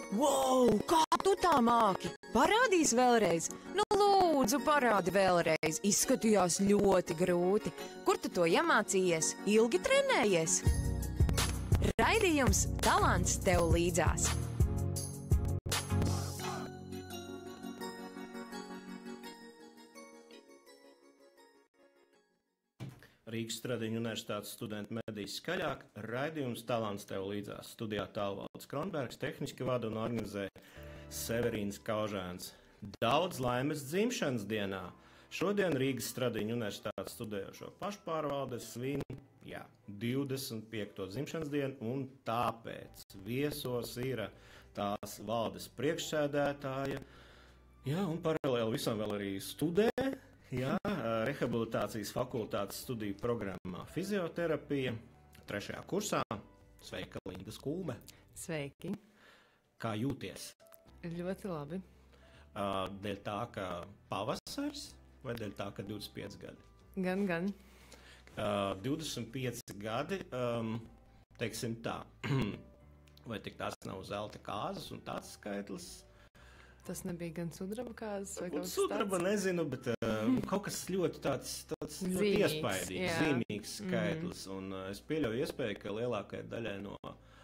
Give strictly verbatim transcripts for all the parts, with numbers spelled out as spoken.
Wow, kā tu tā māki? Parādīs vēlreiz. Nu, lūdzu, parādi vēlreiz. Izskatījās ļoti grūti. Kur tu to iemācījies? Ilgi trenējies? Raidījums Talants tev līdzās. Rīgas Stradiņu universitātes studentu medijas skaļāk, raidījums Talants tev līdzās. Studijā Tālvalds Kronbergs tehniski vada un organizē Severīns Kaužēns. Daudz laimes dzimšanas dienā. Šodien Rīgas Stradiņu universitātes studējošo pašpārvalde svin, jā, divdesmit piekto dzimšanas dienu, un tāpēc viesos ir tās valdes priekšsēdētāja, jā, un paralēli visam vēl arī studē, jā, rehabilitācijas fakultātes studiju programmā fizioterapija, trešajā kursā. Sveika, Linda Skulbe. Sveiki. Kā jūties? Ļoti labi. Uh, dēļ tā, ka pavasars vai dēļ tā, ka divdesmit pieci gadi? Gan, gan. Uh, divdesmit pieci gadi, um, teiksim tā, vai tik tās nav zelta kāzas un tāds skaitlis? Tas nebija gan sudraba kāzas vai kaut kas tāds? Sudraba nezinu, bet uh, kaut kas ļoti tāds, tāds ļoti iespaidīgs, zīmīgs skaitlis. Mm. Un uh, es pieļauju iespēju, ka lielākajai daļai no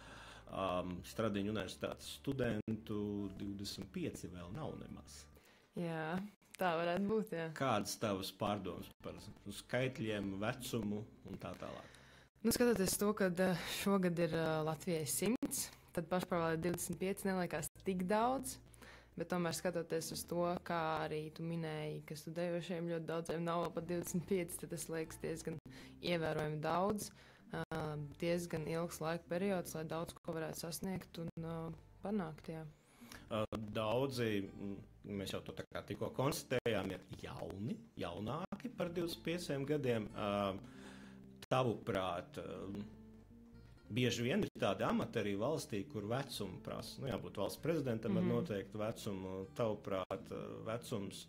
um, Stradiņu universitātes studentu divdesmit pieci vēl nav nemaz. Jā, tā varētu būt, jā. Kādas tavas pārdomas par skaitļiem, vecumu un tā tālāk? Nu, skatoties to, ka šogad ir uh, Latvijai simts, tad pašpārvalde divdesmit pieci neliekās tik daudz. Bet tomēr skatoties uz to, kā arī tu minēji, ka studējošiem ļoti daudziem nav pat divdesmit pieci, tad tas liekas diezgan ievērojami daudz, uh, diezgan ilgs laika periods, lai daudz ko varētu sasniegt un uh, panākt, jā. Uh, daudzi, mēs jau to tā kā tikko konstatējām, ir jauni, jaunāki par divdesmit pieciem gadiem. Uh, tavuprāt, uh, bieži vien ir tādi amati arī valstī, kur vecumu prasa. Nu, jābūt valsts prezidentam mm-hmm. ar noteiktu vecumu. Tavuprāt, vecums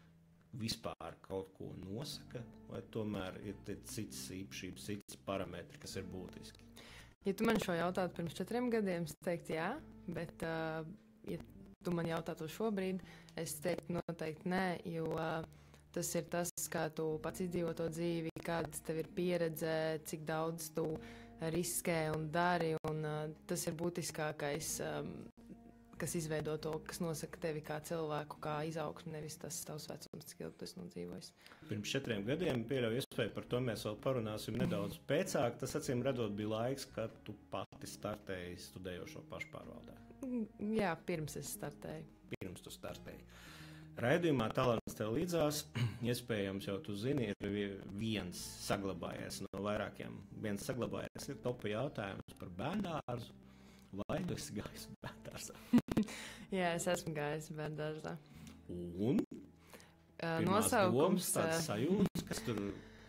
vispār kaut ko nosaka, vai tomēr ir cits īpašības, cits parametri, kas ir būtiski? Ja tu man šo jautātu pirms četriem gadiem, es teiktu jā, bet uh, ja tu man jautātu šobrīd, es teiktu noteikti nē, jo uh, tas ir tas, kā tu pats izdzīvo to dzīvi, kādas tev ir pieredze, cik daudz tu riskē un dari, un uh, tas ir būtiskākais, um, kas izveido to, kas nosaka tevi kā cilvēku, kā izaugsmu, nevis tas tavs vecums, cik ilgi tu esi nodzīvojis. Pirms četriem gadiem pieļauju iespēju, par to mēs vēl parunāsim nedaudz pēcāk. Tas acīm redzot bija laiks, kad tu pati startēji studējošo pašpārvaldē. Jā, pirms es startēju. Pirms tu startēji. Raidījumā Talants tev līdzās, iespējams jau tu zini, ir viens saglabājies no vairākiem. Viens saglabājies ir topa jautājums par bērndārzu. Vai tu esi gājis bērndārzā? Jā, es esmu gājis bērndārzā. Un? Uh, nosaukums. Domas, tāds sajūtas, kas tur...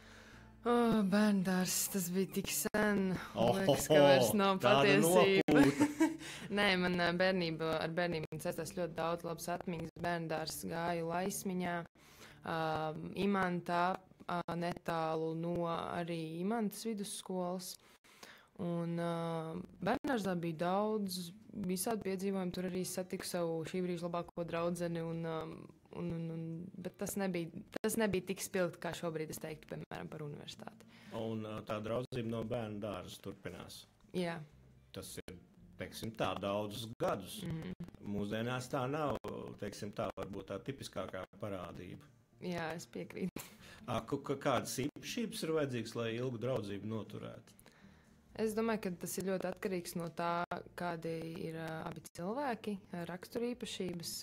Oh, bērndārs, tas bija tik sen, oh, liekas, ka vairs nav patiesība. Nē, man bērnība, ar bērnību saistās ļoti daudz labas atmiņas. Bērndārs gāju Laismiņā, uh, Imantā, uh, netālu no arī Imantas vidusskolas. Un uh, bērndārzā bija daudz visādi piedzīvojumi, tur arī satiku savu šī brīža labāko draudzeni, un, um, un, un, un, bet tas nebija, tas nebija tik spilgti, kā šobrīd es teiktu, piemēram, par universitāti. Un uh, tā draudzība no bērnu dārza turpinās? Jā. Tas ir, teiksim tā, daudzus gadus. Mm-hmm. Mūsdienās tā nav, teiksim tā, varbūt tā tipiskākā parādība. Jā, es piekrītu. Kādas īpašības ir vajadzīgas, lai ilgu draudzību noturētu? Es domāju, ka tas ir ļoti atkarīgs no tā, kādi ir uh, abi cilvēki, rakstura īpašības.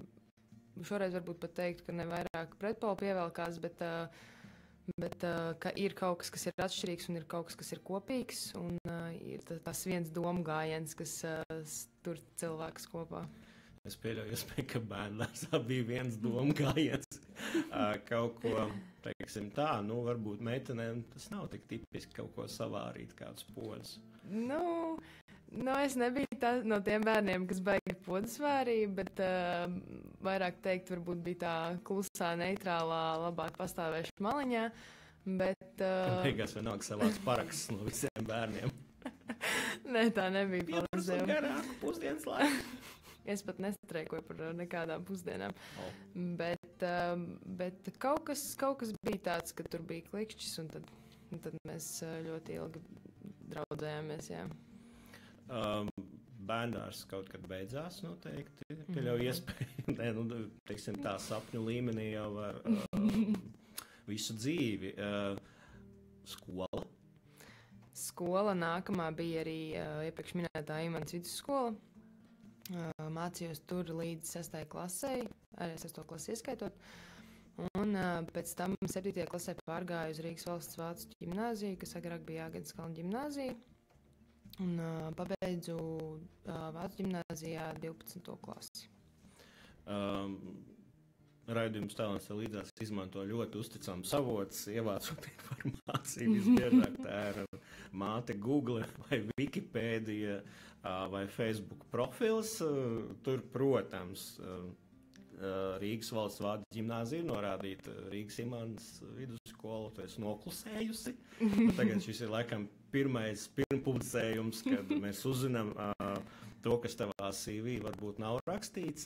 Uh, šoreiz varbūt pat teiktu, ka ne vairāk pretpolu pievelkās, bet, uh, bet uh, ka ir kaut kas, kas ir atšķirīgs un ir kaut kas, kas ir kopīgs. Un uh, ir tas viens domu gājiens, kas uh, tur cilvēks kopā. Es pieļauju, iespēju, ka bērndārzā bija viens domu gājiens. uh, kaut ko, teiksim tā, nu varbūt meitenēm tas nav tik tipiski kaut ko savārīt, kāds pods. Nu, nu, es nebiju tā, no tiem bērniem, kas baigi podus vārīja, bet uh, vairāk teikt, varbūt bija tā klusā, neitrālā, labāk pastāvēša maliņā. Bet... Uh... Beigās vienalga savāds paraksts no visiem bērniem. Nē, tā nebija palīdzēja. Garāk pusdienas laiku. Es pat nestrēkoju par nekādām pusdienām. Oh. Bet, bet kaut, kas, kaut kas bija tāds, ka tur bija klikšķis, un tad, un tad mēs ļoti ilgi draudzējāmies. Jā. Um, Bērndārs kaut kad beidzās noteikti. Pieļauj iespēju, ne, nu, teiksim, tā sapņu līmenī jau var uh, visu dzīvi. Uh, skola? Skola nākamā bija arī uh, iepriekš minētā Imants vidusskola. Uh, mācījos tur līdz sestajai klasei, arī sesto klasi ieskaitot. Un uh, pēc tam septītajā klasē pārgāju uz Rīgas valsts vācu ģimnāziju, kas agrāk bija Jāgenskas kalna ģimnāzija. Un uh, pabeidzu uh, vācu ģimnāzijā divpadsmito klasi. Um, Raidījums Talants tev līdzās izmanto ļoti uzticams avots, ievācot informāciju. Visbiežāk tā ir māte Google vai Wikipēdija vai Facebook profils. Tur, protams, Rīgas valsts vācu ģimnāzija norādīta Rīgas Imants vidusskolu, tu esi noklusējusi. Tagad šis ir laikam pirmais pirmpublicējums, kad mēs uzzinām to, kas tavā C V varbūt nav rakstīts.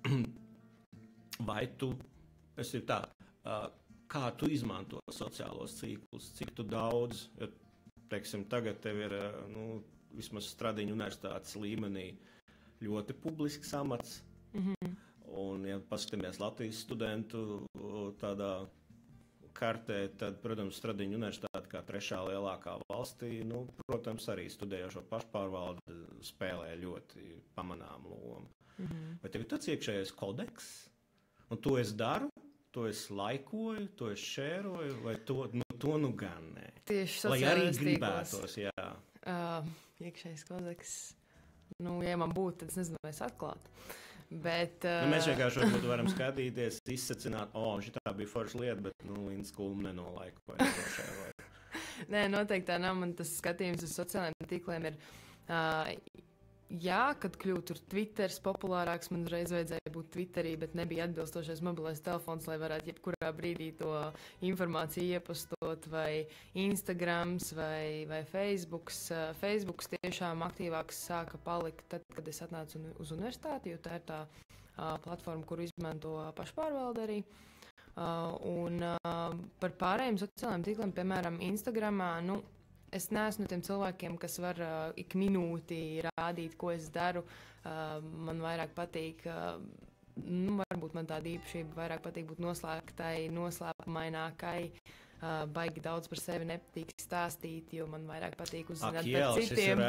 Vai tu, es ir tā, kā tu izmanto sociālos ciklus, cik tu daudz, jo, teiksim, tagad tev ir, nu, vismaz Stradiņu universitātes līmenī ļoti publisks amats, mm-hmm. un, ja paskatāmies Latvijas studentu tādā kartē, tad, protams, Stradiņu universitāte kā trešā lielākā valstī, nu, protams, arī studējošo pašpārvalde spēlē ļoti pamanām lomu. Mm-hmm. Vai tev ir tāds iekšējais kodeks? Un to es daru, to es laikoju, to es šēroju, vai to nu, to nu gan nē. Tieši lai arī sociālajos gribētos, jā. Uh, iekšējais kodeks, nu, ja man būtu, tad es nezinu, vai es atklātu. Bet, uh... nu, mēs vienkārši varbūt varam skatīties, izsacināt, o, oh, šitā bija forša lieta, bet, nu, Lindas Kulma nenolaikoja to šēroju. Nē, noteikti tā nav. Man tas skatījums uz sociālajiem tīkliem ir... Uh, Jā, kad kļūtu tur Twitters populārāks, man reiz vajadzēja būt Twitterī, bet nebija atbilstošais mobilais telefons, lai varētu jebkurā brīdī to informāciju iepostot, vai Instagrams, vai, vai Facebooks. Facebooks tiešām aktīvāks sāka palikt tad, kad es atnācu uz universitāti, jo tā ir tā uh, platforma, kuru izmanto pašpārvalde arī. Uh, un uh, par pārējiem sociālajiem tīkliem, piemēram, Instagramā, nu, es neesmu no tiem cilvēkiem, kas var uh, ik minūti rādīt, ko es daru. Uh, man vairāk patīk, uh, nu, varbūt man tāda īpašība, vairāk patīk būt noslēgtai, noslēpumainākai. Uh, baigi daudz par sevi nepatīk stāstīt, jo man vairāk patīk uzzināt Ak, par jā, citiem.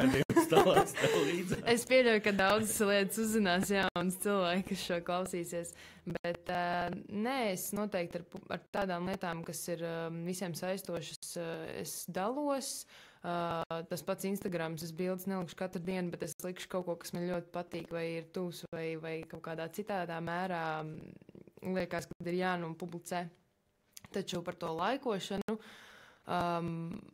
Es pieļauju, ka daudzas lietas uzzinās jaunas cilvēki, kas šo klausīsies. Bet uh, nē, es noteikti ar, ar tādām lietām, kas ir uh, visiem saistošas, uh, es dalos. Uh, tas pats Instagrams, es bildes nelikšu katru dienu, bet es likšu kaut ko, kas man ļoti patīk, vai ir tūs, vai, vai kaut kādā citādā mērā liekas, ka ir jānopublicē. Taču par to laikošanu, um,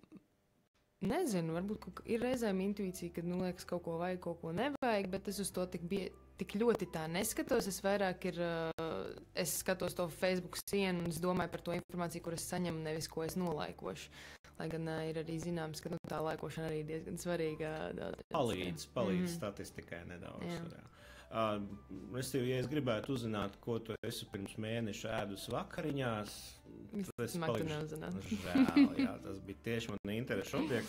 nezinu, varbūt ir reizēm intuīcija, kad, nu, liekas, kaut ko vajag, kaut ko nevajag, bet es uz to tik, bie, tik ļoti tā neskatos. Es vairāk ir, uh, es skatos to Facebook sienu un es domāju par to informāciju, kur es saņemu, nevis ko es nolaikošu. Lai gan uh, ir arī zināms, ka nu, tā laikošana arī diezgan svarīga. Palīdz, palīdz mm-hmm. statistikai nedaudz. Jā. Jā. Uh, es tev, ja es gribētu uzzināt, ko tu esi pirms mēneša ēdus vakariņās, tad es palikšu. Žēl, jā, tas bija tieši man interešu objekts.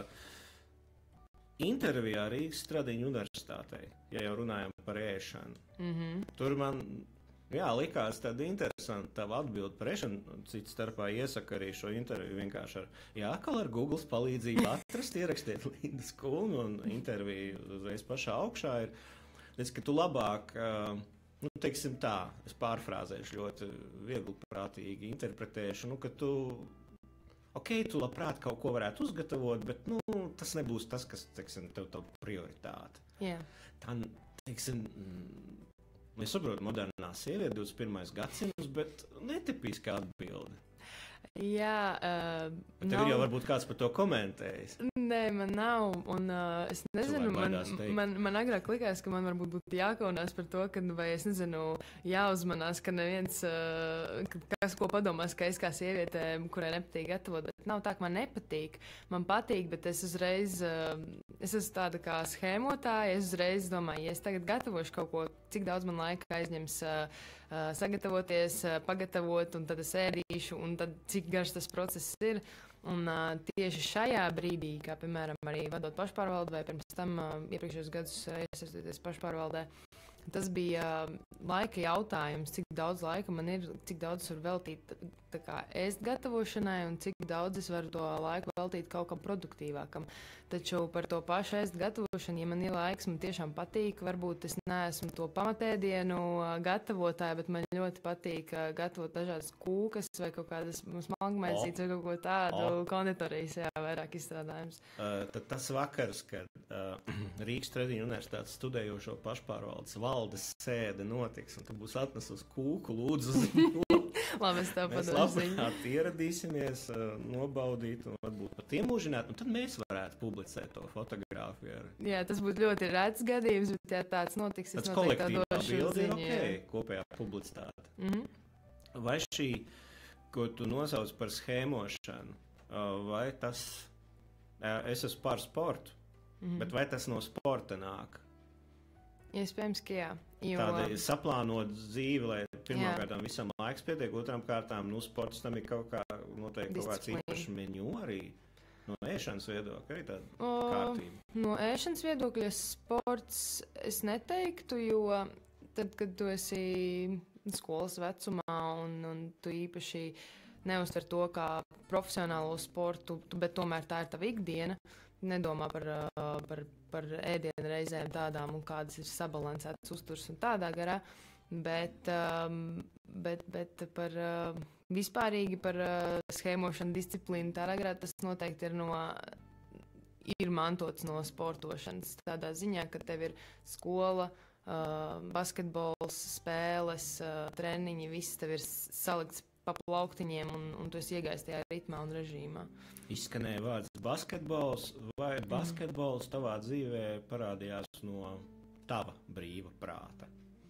Uh, intervijā Rīgas Stradiņu universitātei, ja jau runājam par ēšanu, mm-hmm. tur man, jā, likās tāda interesanta tava atbilde par ēšanu. Cits starpā iesaka arī šo interviju vienkārši ar, jā, kā ar Googles palīdzību atrast, ierakstiet Lindas Kulmu un interviju uzreiz pašā augšā ir. Es, ka tu labāk, nu, teiksim tā, es pārfrāzēšu ļoti viegli prātīgi interpretēšu, nu, ka tu, ok, tu labprāt kaut ko varētu uzgatavot, bet, nu, tas nebūs tas, kas, teiksim, tev tev prioritāte. Jā. Tā, teiksim, es saprotu, modernā sieviete, divdesmit pirmais gadsimts, bet netipiska atbilde. Jā, uh, tev nav... ir jau varbūt kāds par to komentējis. Nē, man nav. Un, uh, es nezinu, man, man, man agrāk likās, ka man varbūt būtu jākaunās par to, ka, vai es nezinu, jāuzmanās, ka neviens, uh, kas ko padomās, ka es kā sieviete, kurai nepatīk gatavot, bet nav tā, ka man nepatīk. Man patīk, bet es uzreiz, uh, es esmu tāda kā schēmotāja, es uzreiz domāju, ja es tagad gatavošu kaut ko, cik daudz man laika aizņems uh, uh, sagatavoties, uh, pagatavot, un tad es ēdīšu, un tad cik garš tas process ir. Un uh, tieši šajā brīdī, kā piemēram arī vadot pašpārvaldu vai pirms tam uh, iepriekšējos gadus uh, iesaistīties pašpārvaldē, tas bija uh, laika jautājums, cik daudz laika man ir, cik daudz var veltīt tā kā ēst gatavošanai un cik daudz es varu to laiku veltīt kaut kam produktīvākam. Taču par to pašu ēst gatavošanu, ja man ir laiks, man tiešām patīk, varbūt es neesmu to pamatēdienu uh, gatavotāja, bet man ļoti patīk uh, gatavot dažādas kūkas vai kaut kādas smalkmaisītes vai kaut ko tādu. Oh. Konditorijas, jā, vairāk izstrādājums. Uh, tad tas vakars, kad uh, Rīgas Tradiņu universitātes studējošo pašpārvaldes valdes sēde notiks, un tu būs atnesus kūku, lūdzu uz Labi, es tev mēs labprāt ieradīsimies, uh, nobaudīt un varbūt pat iemūžināt, un tad mēs varētu publicēt to fotogrāfiju. Ar... Jā, tas būtu ļoti rēts gadījums, bet ja tāds notiks, es noteikti tā došu ziņu. Okay, kopējā publicitāte. Mm-hmm. Vai šī, ko tu nosauc par schēmošanu, vai tas, es esmu par sportu, mm-hmm. bet vai tas no sporta nāk? Iespējams, ka jā. Jo... Tāda saplānot dzīvi, lai pirmām kārtām visam laiks pietiek, otrām kārtām, nu, sports tam ir kaut kā, noteikti kaut kāds īpašs menu arī. No ēšanas viedokļa arī tāda o, kārtība. No ēšanas viedokļa sports es neteiktu, jo tad, kad tu esi skolas vecumā un, un tu īpaši neuztver to kā profesionālo sportu, bet tomēr tā ir tava ikdiena. Nedomā par, par, par ēdienu reizēm tādām un kādas ir sabalansētas uzturs un tādā garā, bet, bet, bet par vispārīgi par schēmošanu disciplīnu tādā garā tas noteikti ir, no, ir mantots no sportošanas. Tādā ziņā, ka tev ir skola, basketbols, spēles, treniņi, viss tev ir salikts pa plauktiņiem, un, un tu esi iegājis tajā ritmā un režīmā. Izskanēja vārds basketbols, vai basketbols tavā dzīvē parādījās no tava brīva prāta?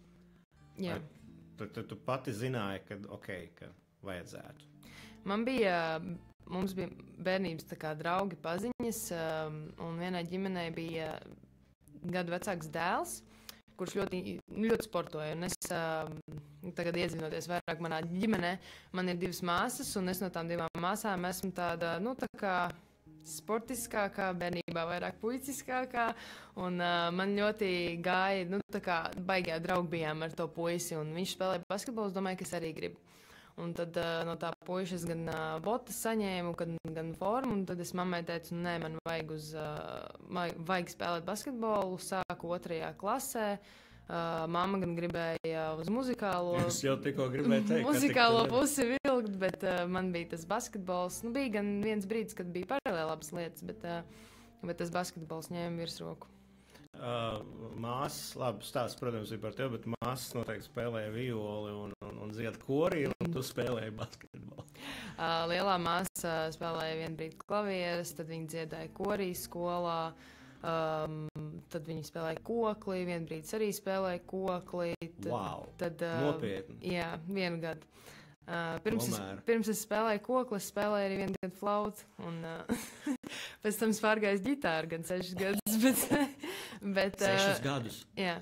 Jā. Tu, tu, tu pati zināji, ka ok, ka vajadzētu. Man bija, mums bija bērnības tā kā draugi paziņas, un vienai ģimenei bija gadu vecāks dēls, kurš ļoti, ļoti sportoja. Un es uh, tagad iedzinoties vairāk manā ģimenē, man ir divas māsas, un es no tām divām māsām esmu tāda, nu, tā kā sportiskākā, bērnībā vairāk puiciskākā, un uh, man ļoti gāja, nu, tā kā baigā draugi bijām ar to puisi, un viņš spēlēja basketbolu, es domāju, ka es arī gribu. Un tad uh, no tā puiša es gan uh, botas saņēmu, gan, gan formu, un tad es mammai teicu, nē, man vajag, uz, uh, vajag spēlēt basketbolu, sāku otrajā klasē. Uh, mamma gan gribēja uz muzikālo, es jau tikko gribēju teikt, muzikālo pusi vilkt, bet uh, man bija tas basketbols. Nu, bija gan viens brīdis, kad bija paralēlabas lietas, bet, uh, bet tas basketbols ņēma virsroku. Uh, māsas, labi, stāsts, protams, ir par tevi, bet māsas noteikti spēlēja violi un, un, un dzied korī, un tu spēlēji basketbolu. Uh, lielā māsa spēlēja vienu brīdi klavieres, tad viņa dziedāja korī skolā, um, tad viņa spēlēja kokli, vienu brīdi arī spēlēja kokli. Tad, wow, tad, uh, nopietni. Jā, vienu gadu. Uh, pirms, es, pirms es spēlēju kokli, es spēlēju arī vienu gadu flautu, un uh, pēc tam spārgājis ģitāru gan sešus gadus, bet... bet sešus uh, gadus? Jā.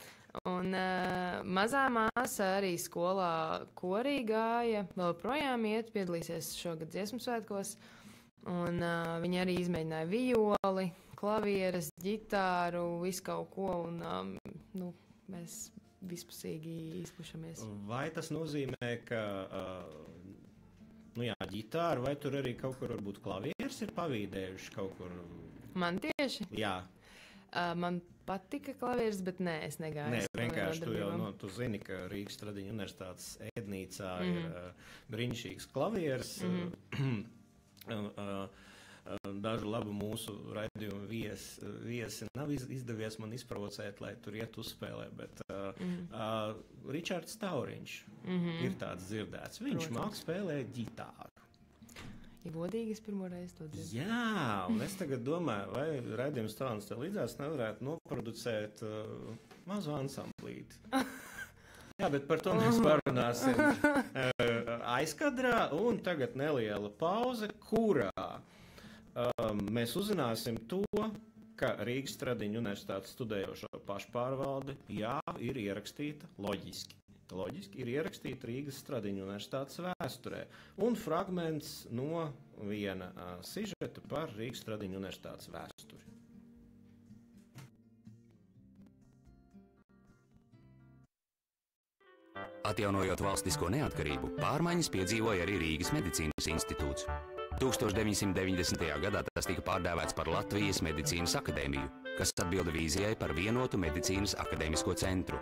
Un uh, mazā māsa arī skolā korī gāja, vēl projām iet, piedalīsies šogad dziesmu svētkos, un uh, viņa arī izmēģināja violi, klavieres, ģitāru, visu kaut ko, un um, nu, mēs... vispusīgi izpušamies. Vai tas nozīmē, ka uh, nu jā, ģitāra, vai tur arī kaut kur varbūt klavieres ir pavīdējuši kaut kur? Man tieši? Jā. Uh, man patika klavieres, bet nē, es negāju. Nē, vienkārši tu jau, no, tu zini, ka Rīgas Tradiņu universitātes ēdnīcā mm-hmm. ir uh, brīnišķīgs klavieres. Mm-hmm. uh, uh, Dažu labu mūsu raidījumu vies, viesi nav izdevies man izprovocēt, lai tur iet uzspēlē, bet uh, mm. uh, Ričards Tauriņš mm-hmm. ir tāds dzirdēts. Viņš māk spēlēt ģitāru. Ja godīgi, es pirmo reizi to dzirdu. Jā, un es tagad domāju, vai raidījums Talants tev līdzās nevarētu noproducēt uh, mazu ansamblīti. Jā, bet par to mēs parunāsim uh, aizkadrā, un tagad neliela pauze, kurā um, mēs uzzināsim to, ka Rīgas Stradiņu universitātes studējošo pašpārvalde, jā, ir ierakstīta loģiski. Loģiski ir ierakstīta Rīgas Stradiņu universitātes vēsturē un fragments no viena uh, sižeta par Rīgas Stradiņu universitātes vēsturi. Atjaunojot valstisko neatkarību, pārmaiņas piedzīvoja arī Rīgas medicīnas institūts. tūkstoš deviņsimt deviņdesmitajā gadā tas tika pārdēvēts par Latvijas medicīnas akadēmiju, kas atbilda vīzijai par vienotu medicīnas akadēmisko centru.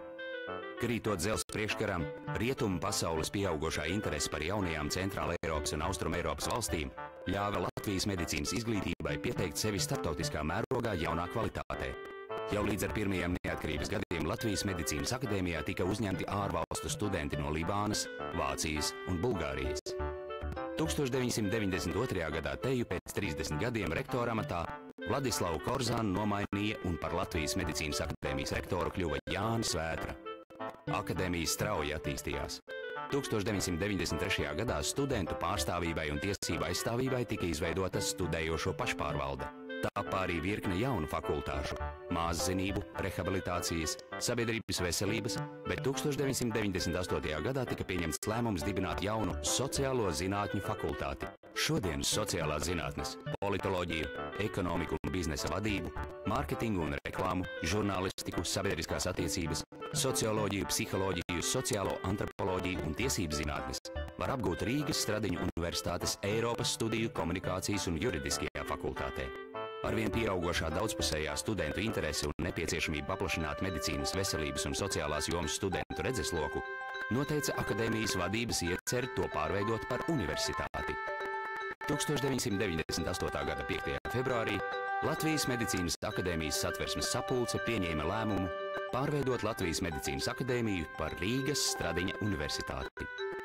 Krītot dzelzs priekškaram, rietumu pasaules pieaugošā interese par jaunajām Centrāla Eiropas un Austrum Eiropas valstīm ļāva Latvijas medicīnas izglītībai pieteikt sevi starptautiskā mērogā jaunā kvalitātē. Jau līdz ar pirmajiem neatkarības gadiem Latvijas medicīnas akadēmijā tika uzņemti ārvalstu studenti no Libānas, Vācijas un Bulgārijas. tūkstoš deviņsimt deviņdesmit otrajā gadā teju pēc trīsdesmit gadiem rektora amatā Vladislavu Korzānu nomainīja un par Latvijas medicīnas akadēmijas rektoru kļuva Jānis Vētra. Akadēmija strauji attīstījās. tūkstoš deviņsimt deviņdesmit trešajā gadā studentu pārstāvībai un tiesību aizstāvībai tika izveidota studējošo pašpārvalde. Tāpā arī virkne jaunu fakultāšu – māszinību, rehabilitācijas, sabiedrības veselības, bet tūkstoš deviņsimt deviņdesmit astotajā gadā tika pieņemts lēmums dibināt jaunu sociālo zinātņu fakultāti. Šodienas sociālās zinātnes, politoloģiju, ekonomiku un biznesa vadību, mārketingu un reklāmu, žurnālistiku, sabiedriskās attiecības, socioloģiju, psiholoģiju, sociālo antropoloģiju un tiesību zinātnes var apgūt Rīgas Stradiņu universitātes Eiropas studiju komunikācijas un juridiskajā fakultātē. Arvien pieaugošā daudzpusējā studentu interese un nepieciešamība paplašināt medicīnas, veselības un sociālās jomas studentu redzesloku noteica akadēmijas vadības ieceri to pārveidot par universitāti. tūkstoš deviņsimt deviņdesmit astotā gada piektajā februārī Latvijas medicīnas akadēmijas satversmes sapulce pieņēma lēmumu pārveidot Latvijas medicīnas akadēmiju par Rīgas Stradiņa universitāti.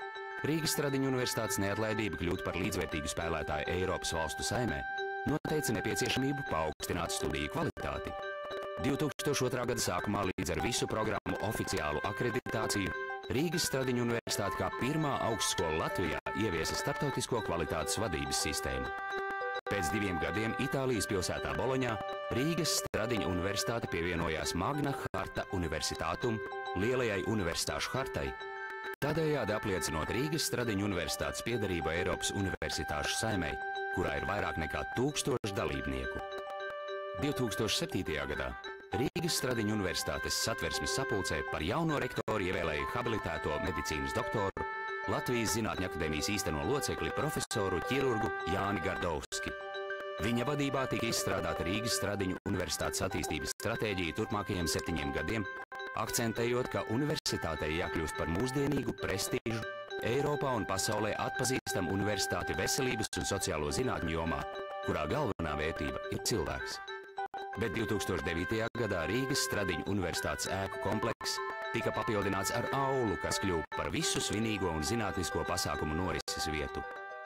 Rīgas Stradiņa universitātes neatlaidība kļūt par līdzvērtīgu spēlētāju Eiropas valstu saimē noteica nepieciešamību paaugstināt studiju kvalitāti. divi tūkstoši otrā gada sākumā līdz ar visu programmu oficiālu akreditāciju Rīgas Stradiņa universitāte kā pirmā augstskola Latvijā ieviesa starptautisko kvalitātes vadības sistēmu. Pēc diviem gadiem Itālijas pilsētā Boloņā Rīgas Stradiņa universitāte pievienojās Magna Harta Universitātum, lielajai universitāšu hartai, tādējādi apliecinot Rīgas Stradiņa universitātes piederību Eiropas universitāšu saimei, kurā ir vairāk nekā tūkstoši dalībnieku. divi tūkstoši septītajā gadā Rīgas Stradiņa universitātes satversmes sapulcē par jauno rektoru ievēlēja habilitēto medicīnas doktoru, Latvijas Zinātņu akadēmijas īsteno locekli profesoru ķirurgu Jāni Gardovski. Viņa vadībā tika izstrādāta Rīgas Stradiņu universitātes attīstības stratēģija turpmākajiem septiņiem gadiem, akcentējot, ka universitātei jākļūst par mūsdienīgu, prestīžu, Eiropā un pasaulē atpazīstam universitāti veselības un sociālo zinātņu jomā, kurā galvenā vērtība ir cilvēks. Bet divi tūkstoši devītajā gadā Rīgas Stradiņu universitātes ēku komplekss tika papildināts ar aulu, kas kļuva par visu svinīgo un zinātnisko pasākumu norises vietu.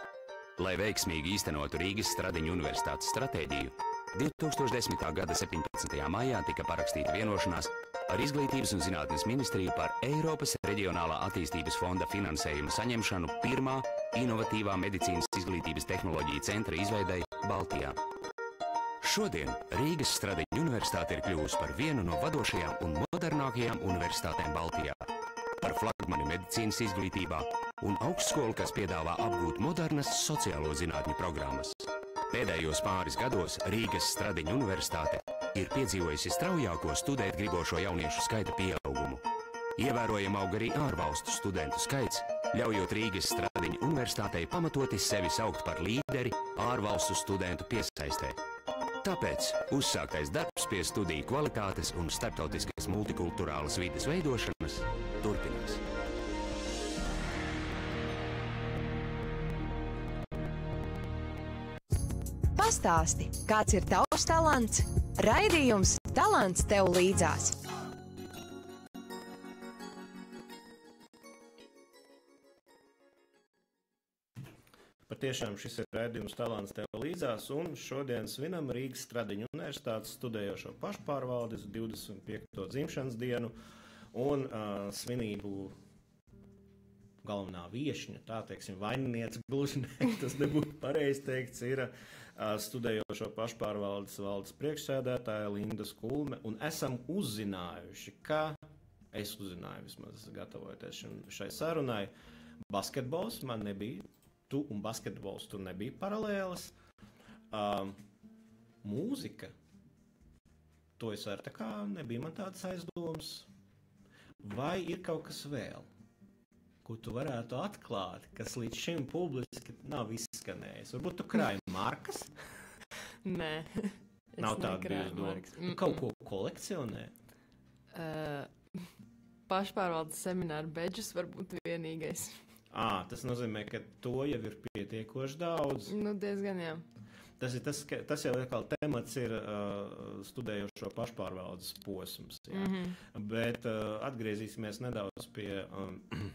Lai veiksmīgi īstenotu Rīgas Stradiņu universitātes stratēģiju, divi tūkstoši desmitā gada septiņpadsmitajā maijā tika parakstīta vienošanās ar Izglītības un zinātnes ministriju par Eiropas reģionālā attīstības fonda finansējumu saņemšanu pirmā inovatīvā medicīnas izglītības tehnoloģija centra izveidei Baltijā. Šodien Rīgas Stradiņa universitāte ir kļuvusi par vienu no vadošajām un modernākajām universitātēm Baltijā, par flagmani medicīnas izglītībā un augstskolu, kas piedāvā apgūt modernas sociālo zinātņu programmas. Pēdējos pāris gados Rīgas Stradiņa universitāte ir piedzīvojusi straujāko studēt gribošo jauniešu skaita pieaugumu. Ievērojami aug arī ārvalstu studentu skaits, ļaujot Rīgas Stradiņa universitātei pamatoti sevi saukt par līderi ārvalstu studentu piesaistē. Tāpēc uzsāktais darbs pie studiju kvalitātes un starptautiskas multikulturālas vides veidošanas turpinās. Pastāsti, kāds ir tavs talants? Raidījums Talants tev līdzās. Patiešām šis ir raidījums Talants tev līdzās, un šodien svinam Rīgas Stradiņu universitātes studējošo pašpārvaldes divdesmit piekto dzimšanas dienu, un uh, svinību galvenā viešņa, tā teiksim, vaininiece gluži ne, tas nebūtu pareizi teikts, ir uh, studējošo pašpārvaldes valdes priekšsēdētāja Linda Skulme, un esam uzzinājuši, ka, es uzzināju vismaz gatavojoties šai sarunai, basketbols man nebija, tu un basketbols tur nebija paralēlas. Um, mūzika, to es ar tā kā nebija man tādas aizdomas. Vai ir kaut kas vēl, ko tu varētu atklāt, kas līdz šim publiski nav izskanējis? Varbūt tu krāji markas? Nē. Nav tāda bijusi doma. Tu kaut ko kolekcionē? Uh, pašpārvaldes semināru bedžus varbūt vienīgais. À, tas nozīmē, ka to jau ir pietiekoši daudz. Nu, diezgan, jā. Tas, ir tas, ka, tas jau atkal temats ir uh, studējošo pašpārvaldes posms. Jā. Mm-hmm. Bet uh, atgriezīsimies nedaudz pie um,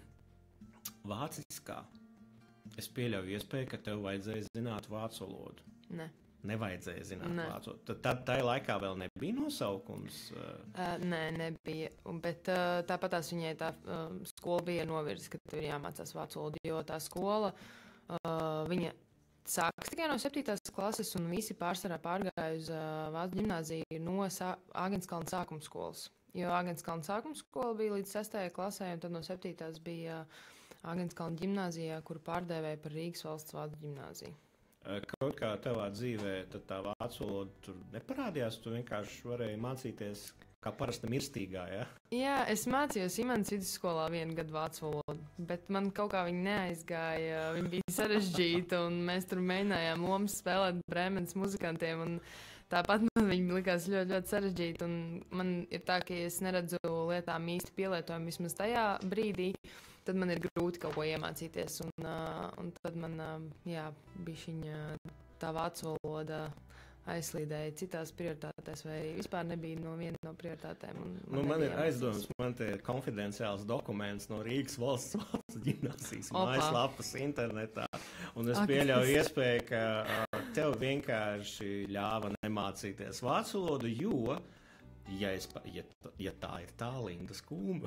vāciskā. Es pieļauju iespēju, ka tev vajadzēja zināt vācu valodu. Ne. Nevajadzēja zināt ne. vācu. Tad, tad tajā laikā vēl nebija nosaukums? Uh... Uh, nē, nebija. Bet uh, tāpatās viņai tā uh, skola bija novirzi, ka tev ir jāmācās vācu valodu, jo tā skola, uh, viņa sākas tikai no septītās klases un visi pārsvarā pārgāja uz uh, vācu ģimnāziju no sā, Āgenskalna sākuma skolas. Jo Āgenskalna sākuma skola bija līdz sestajai klasē, un tad no septītās bija uh, Āgenskalna ģimnāzijā, kuru pārdēvēja par Rīgas valsts vācu ģimnāziju. Kaut kā tavā dzīvē tad tā vācu valoda tur neparādījās, tu vienkārši varēji mācīties kā parasta mirstīgā, ja? Jā, es mācījos Imanas vidusskolā vienu gadu vācu valodu, bet man kaut kā viņa neaizgāja, viņa bija sarežģīta, un mēs tur mēģinājām lomas spēlēt Brēmenes muzikantiem, un tāpat man viņa likās ļoti, ļoti sarežģīta, un man ir tā, ka es neredzu lietām īsti pielietojumu vismaz tajā brīdī, tad man ir grūti kaut ko iemācīties, un, uh, un tad man, uh, jā, bišķiņa tā vācu valoda aizslīdēja citās prioritātēs, vai vispār nebija no viena no prioritātēm. Un man, nu, man ir aizdomas, man te ir konfidenciāls dokuments no Rīgas valsts vācu ģimnāzijas mājaslapas internetā, un es pieļauju iespēju, ka uh, tev vienkārši ļāva nemācīties vācu valodu, jo Ja, es, ja, ja tā ir tā Linda Skulme.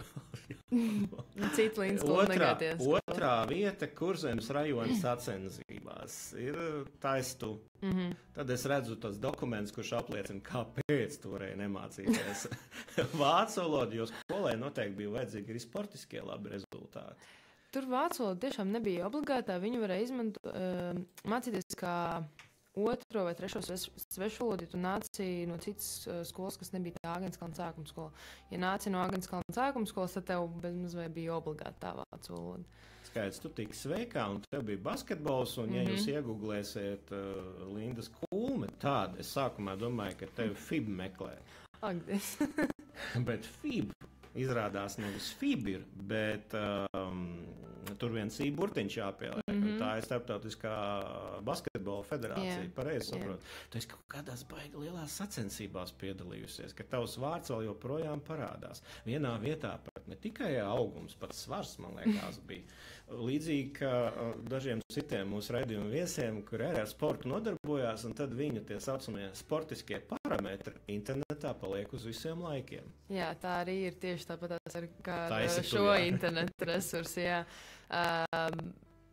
Cita Linda Skulme negaities. Otrā vieta Kurzemes rajona sacensībās ir taistu. Mm-hmm. Tad es redzu tos dokumentus, kurš apliecina, kāpēc tu varēji nemācīties vācu valodu, jo skolē noteikti bija vajadzīgi arī sportiskie labi rezultāti. Tur vācu valoda tiešām nebija obligātā, viņu varēja izmantot, uh, mācīties kā otro vai trešo svešu valodu, ja tu nāci no citas uh, skolas, kas nebija tā Āgenskalna sākuma skola. Ja nāci no Āgenskalna sākuma skolas, tad tev bezmazliet bija obligāti tā vācu valoda. Skaidrs, tu tiki sveikā, un tev bija basketbols, un ja mm-hmm. jūs iegooglēsiet uh, Linda Skulme, tāda, es sākumā domāju, ka tevi F I B meklē. Agdies. Bet F I B izrādās nevis F I B ir, bet um, tur viens I burtiņš jāpieliek. Mm-hmm. Tā ir starptautiskā basketbola federācija, yeah. Pareizi saprot. Yeah. Tu esi kaut kādās baigi lielās sacensībās piedalījusies, ka tavs vārds vēl joprojām parādās. Vienā vietā pat ne tikai augums, pat svars, man liekas, bija. Līdzīgi kā dažiem citiem mūsu raidījumu viesiem, kur arī ar sportu nodarbojās, un tad viņu tie saucamie sportiskie parametri internetā paliek uz visiem laikiem. Jā, tā arī ir tieši tāpat ar kā tā šo tu, internetu resursu, jā. Um,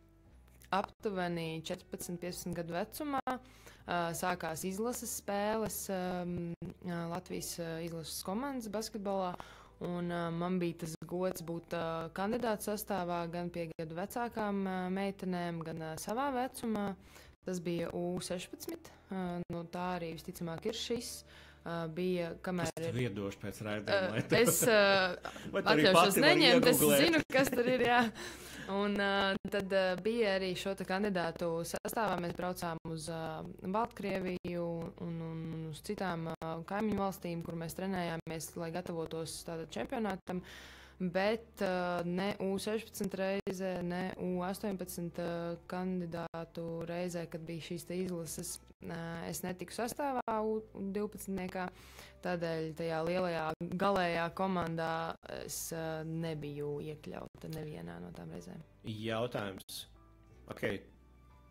aptuveni četrpadsmit piecpadsmit gadu vecumā uh, sākās izlases spēles um, Latvijas uh, izlases komandas basketbolā, un uh, man bija tas gods būt uh, kandidātu sastāvā gan pie gadu vecākām uh, meitenēm, gan uh, savā vecumā. Tas bija U sešpadsmit, uh, no tā arī visticamāk ir šis. Uh, bija, kamēr ir... Tas viedoši pēc raidījuma. Uh, es uh, atļaušos neņemt, es zinu, kas tur ir, jā. Un uh, tad uh, bija arī šo te kandidātu sastāvā. Mēs braucām uz uh, Baltkrieviju un, un, un uz citām uh, kaimiņu valstīm, kur mēs trenējāmies, lai gatavotos tātad čempionātam. Bet uh, ne U sešpadsmit reizē, ne U astoņpadsmit uh, kandidātu reizē, kad bija šīs te izlases, uh, es netiku sastāvā U divpadsmitniekā. Tādēļ tajā lielajā galējā komandā es uh, nebiju iekļauta nevienā no tām reizēm. Jautājums. Ok,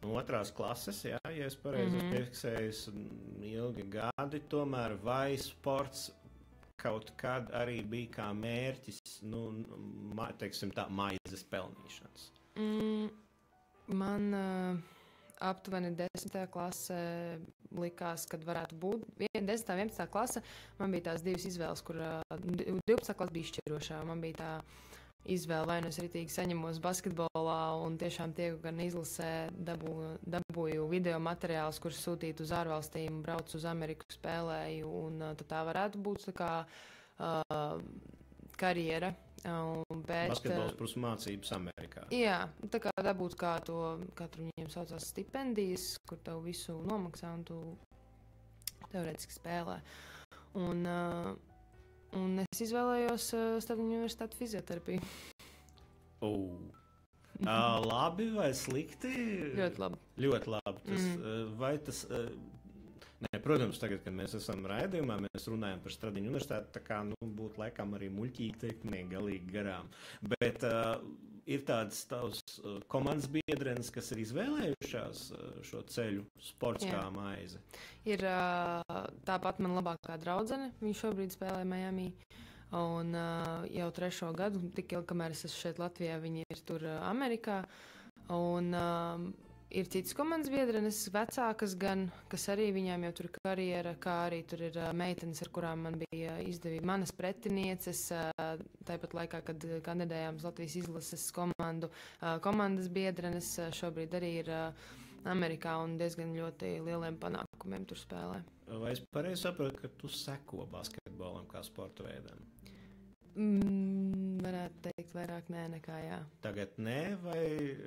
no otrās klases, jā, ja es pareizi mm-hmm. piefiksējis, ilgi gadi, tomēr vai sports kaut kad arī bija kā mērķis, nu, ma, teiksim tā, maizes pelnīšanas? Mm, man uh, aptuveni desmitajā klasē likās, kad varētu būt. desmitā, vienpadsmitā klase, man bija tās divas izvēles, kur uh, divpadsmitā klase bija izšķirošā. Man bija tā izvēle, vai nu es ritīgi saņemos basketbolā un tiešām tieku gan izlasē, dabū, dabūju video materiālus, kurus sūtītu uz ārvalstīm, braucu uz Ameriku, spēlēju, un uh, tad tā varētu būt tā kā uh, karjera. Uh, bet, Basketbols plus mācības Amerikā. Jā, tā kā dabūt kā to, kā tur viņiem saucās stipendijas, kur tev visu nomaksā un tu teorētiski spēlē. Un uh, Un es izvēlējos uh, Stadiņu universitāti fizioterapiju. Oh. uh, labi vai slikti? Ļoti labi. Ļoti labi. Tas, mm. uh, vai tas, uh, nē, protams, tagad, kad mēs esam raidījumā, mēs runājam par Stadiņu universitāti, tā kā, nu, būtu laikam arī muļķīgi teikt, ne, galīgi garām. Bet uh, ir tādas tavas uh, komandas biedrenes, kas ir izvēlējušās uh, šo ceļu sports kā maize. Ir uh, tāpat man labākā draudzene, viņa šobrīd spēlē Miami, un uh, jau trešo gadu, tik ilgi, kamēr es esmu šeit Latvijā, viņa ir tur uh, Amerikā, un uh, ir citas komandas biedrenes, vecākas gan, kas arī viņām jau tur ir karjera, kā arī tur ir uh, meitenes, ar kurām man bija izdevība manas pretinieces, uh, tāpat laikā, kad kandidējām uz Latvijas izlases komandu, uh, komandas biedrenes uh, šobrīd arī ir uh, Amerikā un diezgan ļoti lieliem panākumiem tur spēlē. Vai es pareizi saprotu, ka tu seko basketbolam kā sporta veidam? Mm, varētu teikt vairāk nē nekā jā. Tagad nē, vai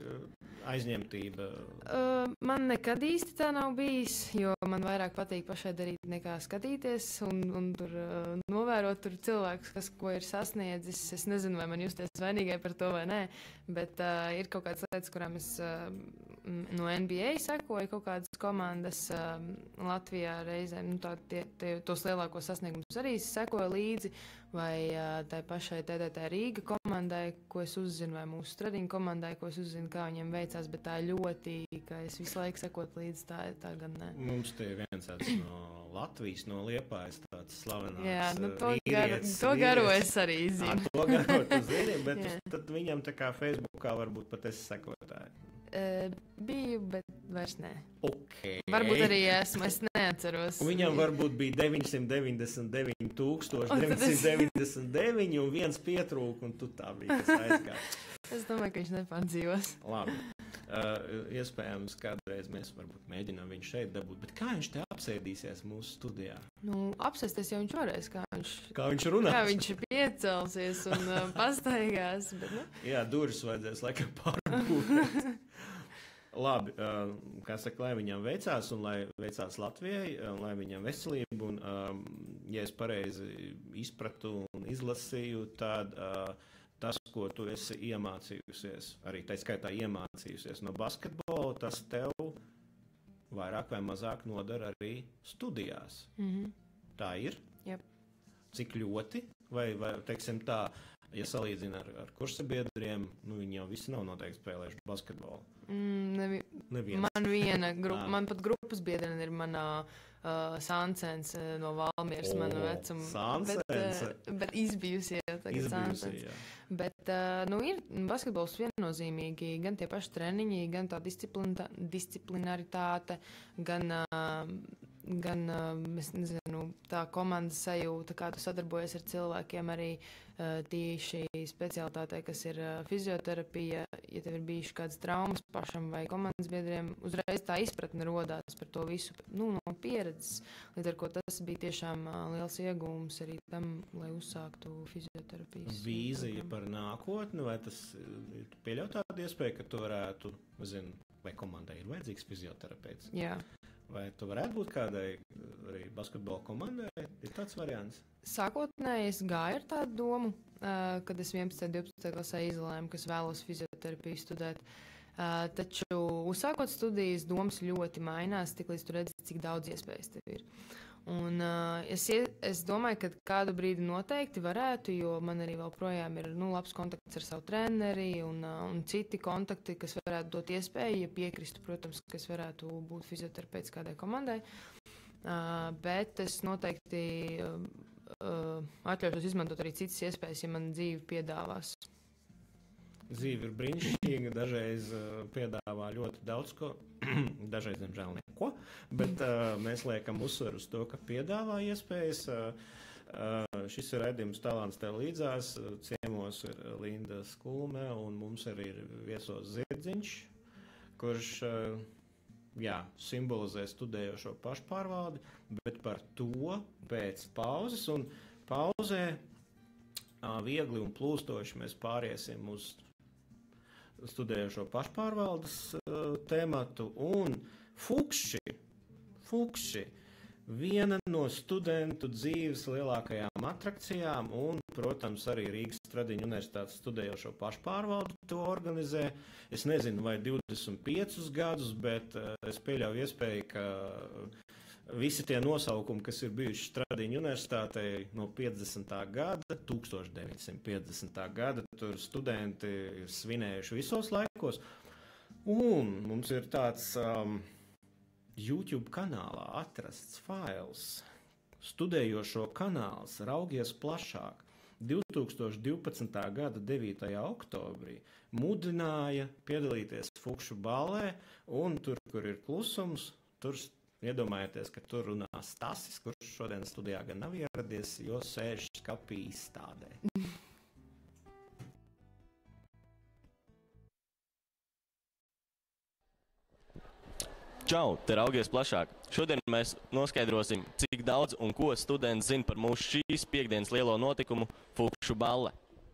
aizņemtība? Uh, man nekad īsti tā nav bijis, jo man vairāk patīk pašai darīt nekā skatīties un, un tur uh, novērot tur cilvēkus, kas ko ir sasniedzis. Es nezinu, vai man justies vainīgai par to vai nē, bet uh, ir kaut kādas lietas, kurām es uh, no N B A sekoju, kaut kādas komandas uh, Latvijā reizēm, nu, tā, tie, tie, tos lielākos sasniegumus arī sekoju līdzi, vai uh, tai pašai T D T Rīga komandai, ko es uzzinu, vai mūsu Stradiņu komandai, ko es uzzinu, kā viņiem veicās, bet tā ļoti, ka es visu laiku sekot līdzi, tā, tā gan ne. Mums te viens tāds no Latvijas, no Liepājas, tāds slavenāks Jā, nu to, vīrietis, gar, to garo es arī zinu. À, to garo tu zini, bet tu, tad viņam tā kā Facebookā varbūt pat esi sekotāji. Uh, biju, bet vairs nē. Okay. Varbūt arī esmu, es neatceros. Un viņam varbūt bija deviņsimt deviņdesmit deviņi tūkstoši deviņsimt deviņdesmit deviņi un viens pietrūka, un tu tā bija, kas aizgāja. Es domāju, ka viņš nepārdzīvos. Labi. Uh, iespējams, kādreiz mēs varbūt mēģinām viņu šeit dabūt, bet kā viņš te apsēdīsies mūsu studijā? Nu, apsēsties jau viņš varēs, kā viņš, kā viņš runās. Kā viņš piecelsies un uh, pastaigās. Bet, nu? Jā, durvis vajadzēs laikam pārbūvēt. Labi, uh, kā saka, lai viņam veicās un lai veicās Latvijai, un lai viņam veselību, un, um, ja es pareizi izpratu un izlasīju, tad uh, tas, ko tu esi iemācījusies, arī tā skaitā iemācījusies no basketbola, tas tev vairāk vai mazāk nodara arī studijās. Mm-hmm. Tā ir? Yep. Cik ļoti? Vai, vai teiksim tā, ja salīdzina ar, ar kursabiedriem, nu viņi jau visi nav noteikti spēlējuši basketbolu. Mm, nevi... Man viena grupa, man pat grupas biedrene ir manā uh, Sansens uh, no Valmieras, oh, manu vecumu. Sansens? Bet, uh, bet izbijusi jau tagad Sansens. Bet, uh, nu, ir basketbols viennozīmīgi, gan tie paši treniņi, gan tā disciplinaritāte, gan, uh, gan uh, es nezinu, tā komandas sajūta, kā tu sadarbojies ar cilvēkiem arī uh, tīši specialitātei, kas ir uh, fizioterapija, ja tev ir bijuši kādas traumas pašam vai komandas biedriem, uzreiz tā izpratne rodās par to visu, nu, no pieredzes, līdz ar ko tas bija tiešām uh, liels iegūms arī tam, lai uzsāktu fizioterapijas. Vīzija par nākotni, vai tas pieļaut tādu iespēju, ka tu varētu, zinu, vai komandai ir vajadzīgs fizioterapeits? Jā. Vai tu varētu būt kādai arī basketbola komandai? Ir tāds variants? Sākotnēji es gāju ar tādu domu, uh, kad es vienpadsmitajā, divpadsmitajā klasē izlēmu, ka es vēlos fizioterapiju studēt. Uh, taču uzsākot studijas, domas ļoti mainās, tik līdz tu redzi, cik daudz iespējas tev ir. Un, uh, es, es domāju, ka kādu brīdi noteikti varētu, jo man arī vēl projām ir nu, labs kontakts ar savu treneri un, uh, un citi kontakti, kas varētu dot iespēju, ja piekristu, protams, ka es varētu būt fizioterapeits kādai komandai. Uh, bet es noteikti uh, uh, atļaušos izmantot arī citas iespējas, ja man dzīve piedāvās. Dzīve ir brīnišķīga, dažreiz uh, piedāvā ļoti daudz ko, dažreiz, diemžēl, neko, bet uh, mēs liekam uzsveru uz to, ka piedāvā iespējas. Uh, uh, šis ir raidījums Talants tev līdzās, ciemos ir Linda Skulme, un mums arī ir viesos Zirdziņš, kurš, uh, jā, simbolizē studējošo pašpārvaldi, bet par to pēc pauzes, un pauzē uh, viegli un plūstoši mēs pāriesim uz studējošo pašpārvaldes uh, tēmatu, un fukši, fukši, viena no studentu dzīves lielākajām atrakcijām, un, protams, arī Rīgas Stradiņu universitātes studējošo pašpārvaldu to organizē. Es nezinu, vai divdesmit piecus gadus, bet uh, es pieļauju iespēju, ka visi tie nosaukumi, kas ir bijuši Stradiņu universitātei no piecdesmitā gada, tūkstoš deviņsimt piecdesmitā gada, tur studenti ir svinējuši visos laikos. Un mums ir tāds um, YouTube kanālā atrasts fails, studējošo kanāls Raugies plašāk. divtūkstoš divpadsmitā gada devītajā oktobrī mudināja piedalīties Fukšu ballē, un tur, kur ir klusums, tur iedomājieties, ka tur runā Stasis, kurš šodien studijā gan nav ieradies, jo sēž skapī izstādē. Čau, te Raugies plašāk. Šodien mēs noskaidrosim, cik daudz un ko studenti zina par mūsu šīs piekdienas lielo notikumu Fukšu balle.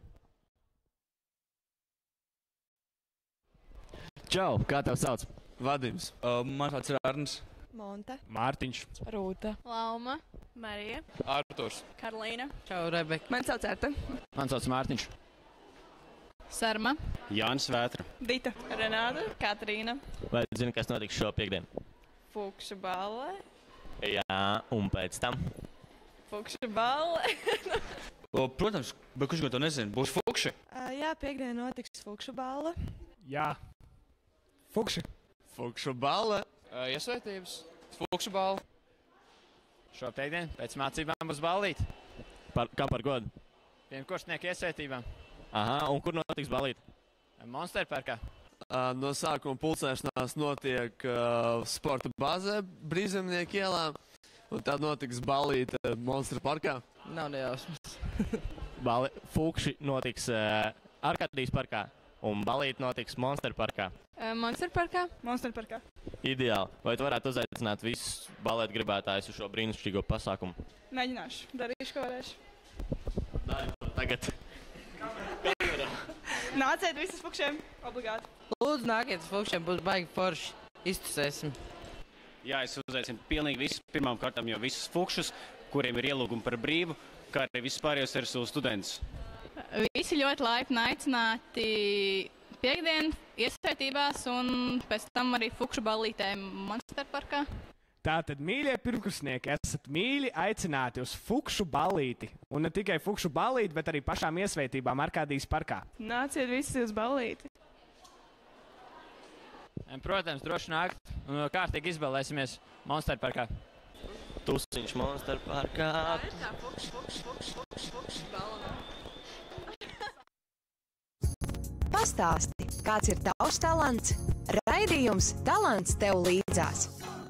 Čau, kā tev sauc? Vadims. Uh, man tāds ir Arnis. Monte, Mārtiņš, Rūta, Lauma, Marija, Arturs. Karolīna, Čau, Rebeka. man sauc Erta, man sauc Mārtiņš, Sarma, Jānis Vētra, Dita, Renāta, Katrīna, Vai zini, kas notiks šo piekdienu? Fukšu balle, Jā, un pēc tam? Fukšu balle. O, protams, bet kurš gan to nezina, būs Fukši. Uh, jā, piekdien notiks Fukšu balle. jā, Fukši. Fukšu balle. Uh, iesvētības. Fukšu balle. Šo piekdienu pēc mācībām būs ballīt. Par, kā par godu? Pirmkursnieku iesvētībām. Aha, un kur notiks ballīt? Monster parkā. Uh, no sākuma pulcēšanās notiek uh, sporta bazē Brīvzemnieku ielā, un tad notiks ballīte uh, Monster parkā. Nav nejausmas. Balli, Fukši notiks uh, Arkādijas parkā, un ballīt notiks Monster parkā. Uh, Monster parkā? Monster parkā. Ideāli. Vai tu varētu uzaicināt visus balēt gribētājus uz šo brīnišķīgo pasākumu? Mēģināšu, darīšu, ko varēšu. Tagad. Nāciet visas Fukšiem, obligāti. Lūdzu, nākiet uz Fukšiem, būs baigi forši. Iztusēsim. Jā, es uzaicinu pilnīgi visus pirmām kārtām, jo visus Fukšus, kuriem ir ielūgumi par brīvu, kā arī visus pārējos ar savu studentus. Visi ļoti laipni aicināti piekdien iesvētībās un pēc tam arī Fukšu ballītē Monster parkā. Tātad, mīļie pirmkursnieki, esat mīļi aicināti uz Fukšu ballīti. Un ne tikai Fukšu ballīti, bet arī pašām iesvētībām Arkādijas parkā. Nāciet visi uz ballīti. Protams, droši nākt un kārtīgi izballēsimies Monster parkā. Tusiņš Monster parkā. Tā ir tā Fukšu, Fukšu, Fukšu, Fukšu, Fukšu ballā. Pastāsti, kāds ir tavs talants? Raidījums Talants tev līdzās.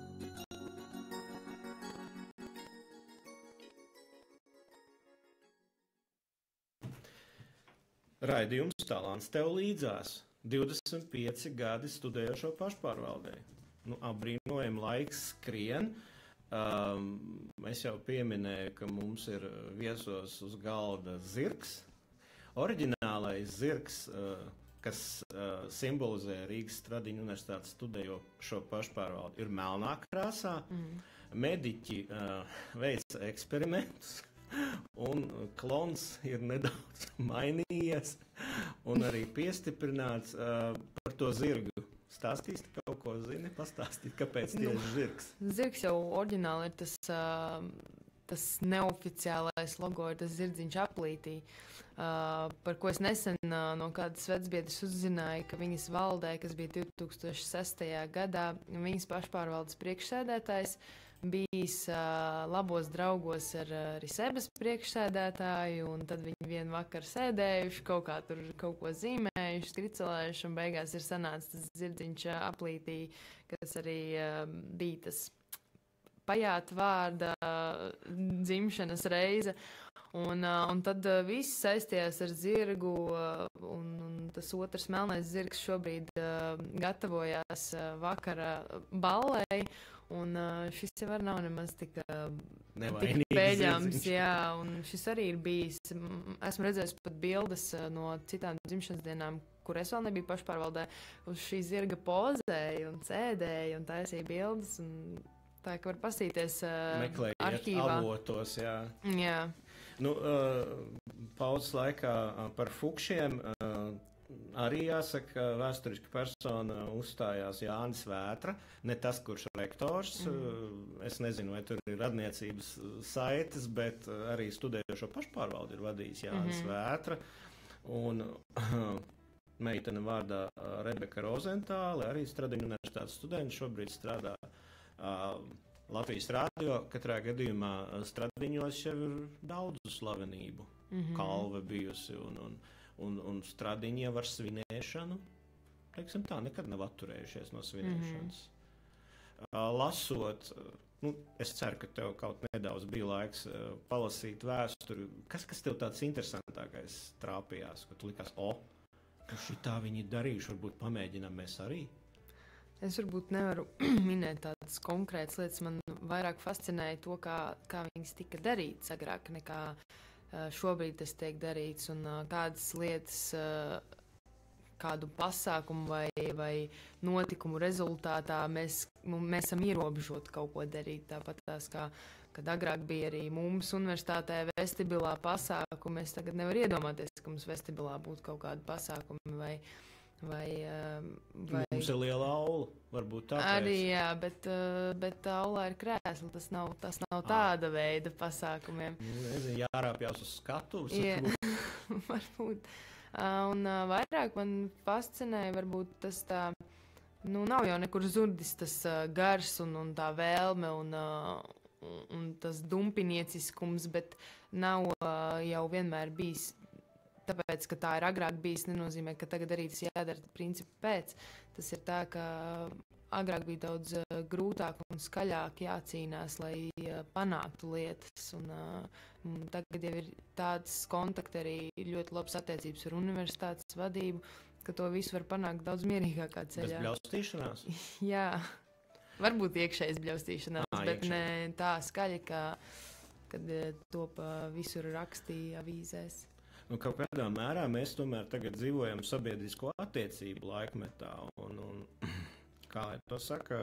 Raidījums Talants tev līdzās. divdesmit pieci gadi studējošo pašpārvaldē. Nu, apbrīnojami laiks skrien. Um, es jau pieminēju, ka mums ir viesos uz galda zirgs. Oriģinālais zirgs, uh, kas uh, simbolizē Rīgas Stradiņu universitātes studējošo pašpārvaldi, ir melnā krāsā. Mm. Mediķi uh, veic eksperimentus. Un klons ir nedaudz mainījies un arī piestiprināts. Uh, par to zirgu Stāstīsi kaut ko, zini, pastāstīt, kāpēc tieši nu, zirgs? Zirgs jau oriģināli ir tas, uh, tas neoficiālais logo, ir tas zirdziņš aplītī, uh, par ko es nesen uh, no kādas vecbiedras uzzināju, ka viņas valdē, kas bija divi tūkstoši sestajā gadā, viņas pašpārvaldes priekšsēdētājs, bijis uh, labos draugos ar uh, Risebas priekšsēdētāju, un tad viņi vienu vakaru sēdējuši, kaut kā tur kaut ko zīmējuši, skricelējuši, un beigās ir sanācis tas zirdziņš uh, aplītī, kas arī uh, bija tas pajāta vārda uh, dzimšanas reize. Un, uh, un tad uh, viss saistījās ar zirgu, uh, un, un tas otrs melnais zirgs šobrīd uh, gatavojās uh, vakara ballei. Un uh, šis jau var nav nemaz tik, uh, tik pēļams, jā, un šis arī ir bijis, esmu redzējis pat bildes uh, no citām dzimšanas dienām, kur es vēl nebiju pašpārvaldē, uz šī zirga pozēja un sēdēja un taisīja bildes, un tā, ka var pasīties uh, Meklējiet arhīvā. Avotos, jā. Jā. Nu, uh, pauzes laikā uh, par fukšiem, uh, arī jāsaka, vēsturiski persona uzstājās Jānis Vētra, ne tas, kurš rektors. Mm. Es nezinu, vai tur ir radniecības saites, bet arī studējošo pašpārvaldi ir vadījis Jānis mm-hmm. Vētra. Un meitene vārdā Rebeka Rozentāle, arī Stradiņu universitātes studenti, šobrīd strādā uh, Latvijas radio. Katrā gadījumā Stradiņos jau ir daudzu slavenību. Mm-hmm. Kalve bijusi un, un Un, un Stradiņi jau ar svinēšanu, teiksim tā, nekad nav atturējušies no svinēšanas. Mm-hmm. Uh, lasot, nu, es ceru, ka tev kaut nedaudz bija laiks uh, palasīt vēsturi. Kas, kas tev tāds interesantākais trāpījās, ka tu likās, o, ka šitā viņi darījuši, varbūt pamēģinām mēs arī? Es varbūt nevaru minēt tādas konkrētas lietas, man vairāk fascinēja to, kā, kā viņas tika darītas agrāk nekā šobrīd tas tiek darīts, un uh, kādas lietas, uh, kādu pasākumu vai, vai notikumu rezultātā mēs, mēs esam ierobežoti kaut ko darīt. Tāpat tās, kā, kad agrāk bija arī mums universitātē vestibilā pasākumi, es tagad nevaru iedomāties, ka mums vestibilā būtu kaut kādi pasākumi vai Vai, vai... Mums ir liela aula, varbūt tāpēc. Arī, jā, bet, bet aulā ir krēsli, tas nav, tas nav tāda ah. veida pasākumiem. Nezinu, jārāpjās uz skatuves. Jā, varbūt. Un vairāk man fascinēja, varbūt tas tā, nu, nav jau nekur zudis tas gars un, un tā vēlme un, un tas dumpinieciskums, bet nav jau vienmēr bijis. Tāpēc, ka tā ir agrāk bijis, nenozīmē, ka tagad arī tas jādara principi pēc. Tas ir tā, ka agrāk bija daudz uh, grūtāk un skaļāk jācīnās, lai uh, panāktu lietas. Un, uh, un tagad jau ir tāds kontakti arī ļoti labs attiecības ar universitātes vadību, ka to visu var panākt daudz mierīgākā ceļā. Bez bļaustīšanās? Jā, varbūt iekšējas bļaustīšanās, à, bet iekšēj. Ne tā skaļi, ka, kad uh, to pa visur rakstīja avīzēs. Nu, kaut kādā mērā mēs tomēr tagad dzīvojam sabiedrisko attiecību laikmetā, un, un kā to saka,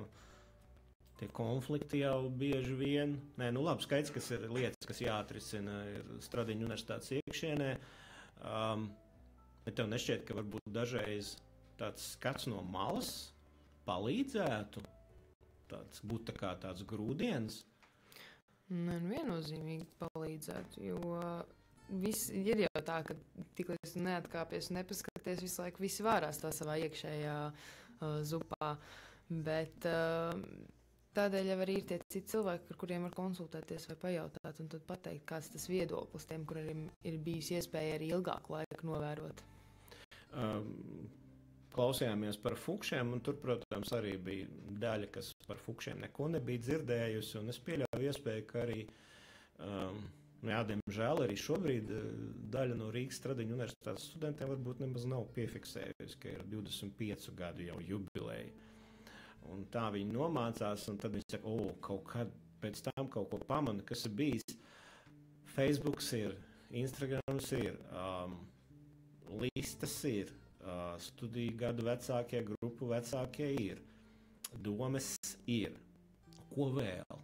tie konflikti jau bieži vien, nē, nu labi, skaidrs, kas ir lietas, kas jāatrisina, ir Stradiņu universitātes iekšienē, um, bet tev nešķiet, ka varbūt dažreiz tāds skats no malas palīdzētu, tāds, būt tā kā tāds grūdienis? Nē, nu viennozīmīgi palīdzētu, jo viss ir jau tā, ka tiklīdz tu neatkāpies un nepaskaties, visu laiku visi vārās tā savā iekšējā uh, zupā, bet uh, tādēļ jau arī ir tie citi cilvēki, ar kuriem var konsultēties vai pajautāt, un tad pateikt, kāds tas viedoklis tiem, kuriem ir bijis iespēja arī ilgāku laiku novērot. Um, klausījāmies par fukšiem, un tur, protams, arī bija daļa, kas par fukšiem neko nebija dzirdējusi, un es pieļauju iespēju, ka arī um, jā, diemžēl arī šobrīd daļa no Rīgas Stradiņu universitātes studentiem varbūt nemaz nav piefiksējusi, ka ir divdesmit piecu gadu jau jubileja. Un tā viņi nomācās, un tad viņi saka, o, kaut kad pēc tam kaut ko pamana, kas ir bijis. Facebooks ir, Instagrams ir, um, listas ir, uh, studiju gadu vecākie, grupu vecākie ir, domes ir. Ko vēl?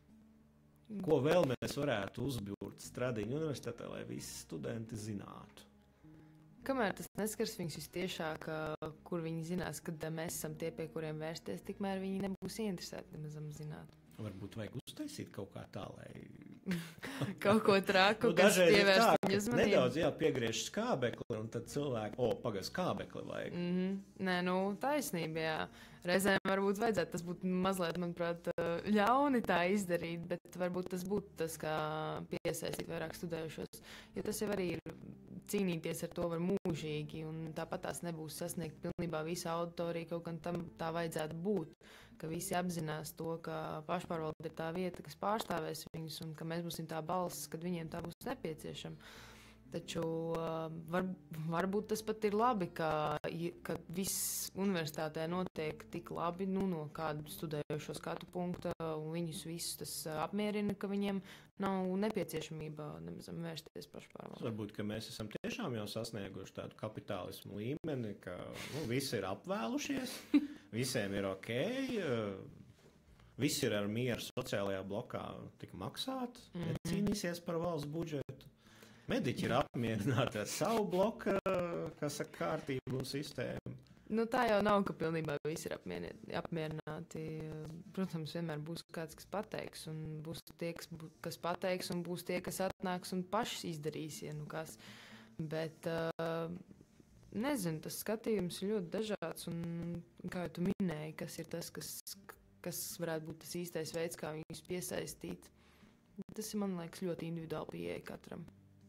Ko vēl mēs varētu uzbūrt Stradiņu universitātē, lai visi studenti zinātu? Kamēr tas neskars viņus vistiešāk, kur viņi zinās, ka mēs esam tie, pie kuriem vērsties, tikmēr viņi nebūs interesēti nemazam zināt. Varbūt vajag uztaisīt kaut kā tā, lai... kaut ko traku, nu, kas pievērst viņu uzmanību. Nedaudz, jā, piegriež skābekli, un tad cilvēki, o, pagas skābekli vajag. Mm -hmm. Nē, nu, taisnība, jā. Reizēm varbūt vajadzētu, tas būtu mazliet, manuprāt, ļauni tā izdarīt, bet varbūt tas būtu tas, kā piesaistīt vairāk studējušos, jo tas jau arī ir cīnīties ar to var mūžīgi, un tāpat tās nebūs sasniegt pilnībā visu auditoriju, kaut gan tam tā vajadzētu būt, ka visi apzinās to, ka pašpārvalde ir tā vieta, kas pārstāvēs viņus, un ka mēs būsim tā balss, kad viņiem tā būs nepieciešama. Taču var, varbūt tas pat ir labi, ka, ka viss universitātē notiek tik labi, nu, no kāda studējošo skatu punkta, un viņus visus tas apmierina, ka viņiem nav nepieciešamība nemazam vērsties pašpārvaldē. Varbūt, ka mēs esam tiešām jau sasnieguši tādu kapitālismu līmeni, ka nu, visi ir apvēlušies, visiem ir ok, visi ir ar mieru sociālajā blokā tik maksāt, mm-hmm. necīnīsies par valsts budžetu. Mediķi ir apmierināti ar savu bloku, kas saka kārtību un sistēmu. Nu, tā jau nav, ka pilnībā visi ir apmierināti. Protams, vienmēr būs kāds, kas pateiks, un būs tie, kas, kas pateiks, un būs tie, kas atnāks un paši izdarīs, ja nu kas. Bet, uh, nezinu, tas skatījums ir ļoti dažāds, un kā jau tu minēji, kas ir tas, kas, kas varētu būt tas īstais veids, kā viņus piesaistīt. Tas ir, man liekas, ļoti individuāli pieeja katram.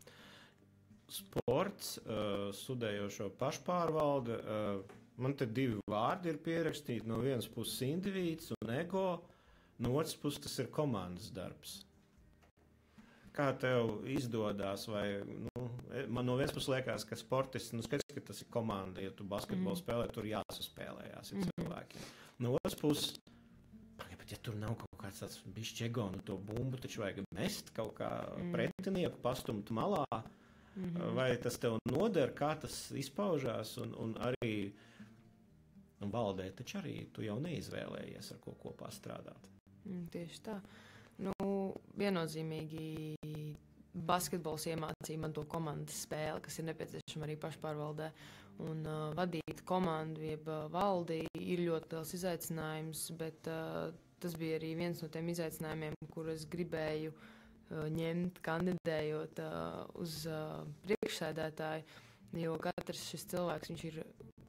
Sports, uh, studējošo pašpārvalde, uh, man te divi vārdi ir pierakstīti, no vienas puses indivīds un ego, no otras puses tas ir komandas darbs. Kā tev izdodās, vai, nu, man no vienas puses liekas, ka sportists, nu, skaidrs, ka tas ir komanda, ja tu basketbolu mm. spēlē, tur jāsaspēlējās, ir mm. cilvēkiem. No otras puses, bet ja tur nav kaut kāds tāds bišķi ego, nu to bumbu taču vajag mest kaut kā mm. pretinieku, pastumt malā, mm-hmm. vai tas tev noder, kā tas izpaužās, un, un arī un valdē taču arī tu jau neizvēlējies ar ko kopā strādāt. Mm, tieši tā. Nu, viennozīmīgi basketbols iemācīja man to komandas spēli, kas ir nepieciešama arī pašpārvaldē, un uh, vadīt komandu, jeb uh, valdi ir ļoti liels izaicinājums, bet uh, tas bija arī viens no tiem izaicinājumiem, kur es gribēju ņemt, kandidējot uh, uz uh, priekšsēdētāju, jo katrs šis cilvēks, viņš ir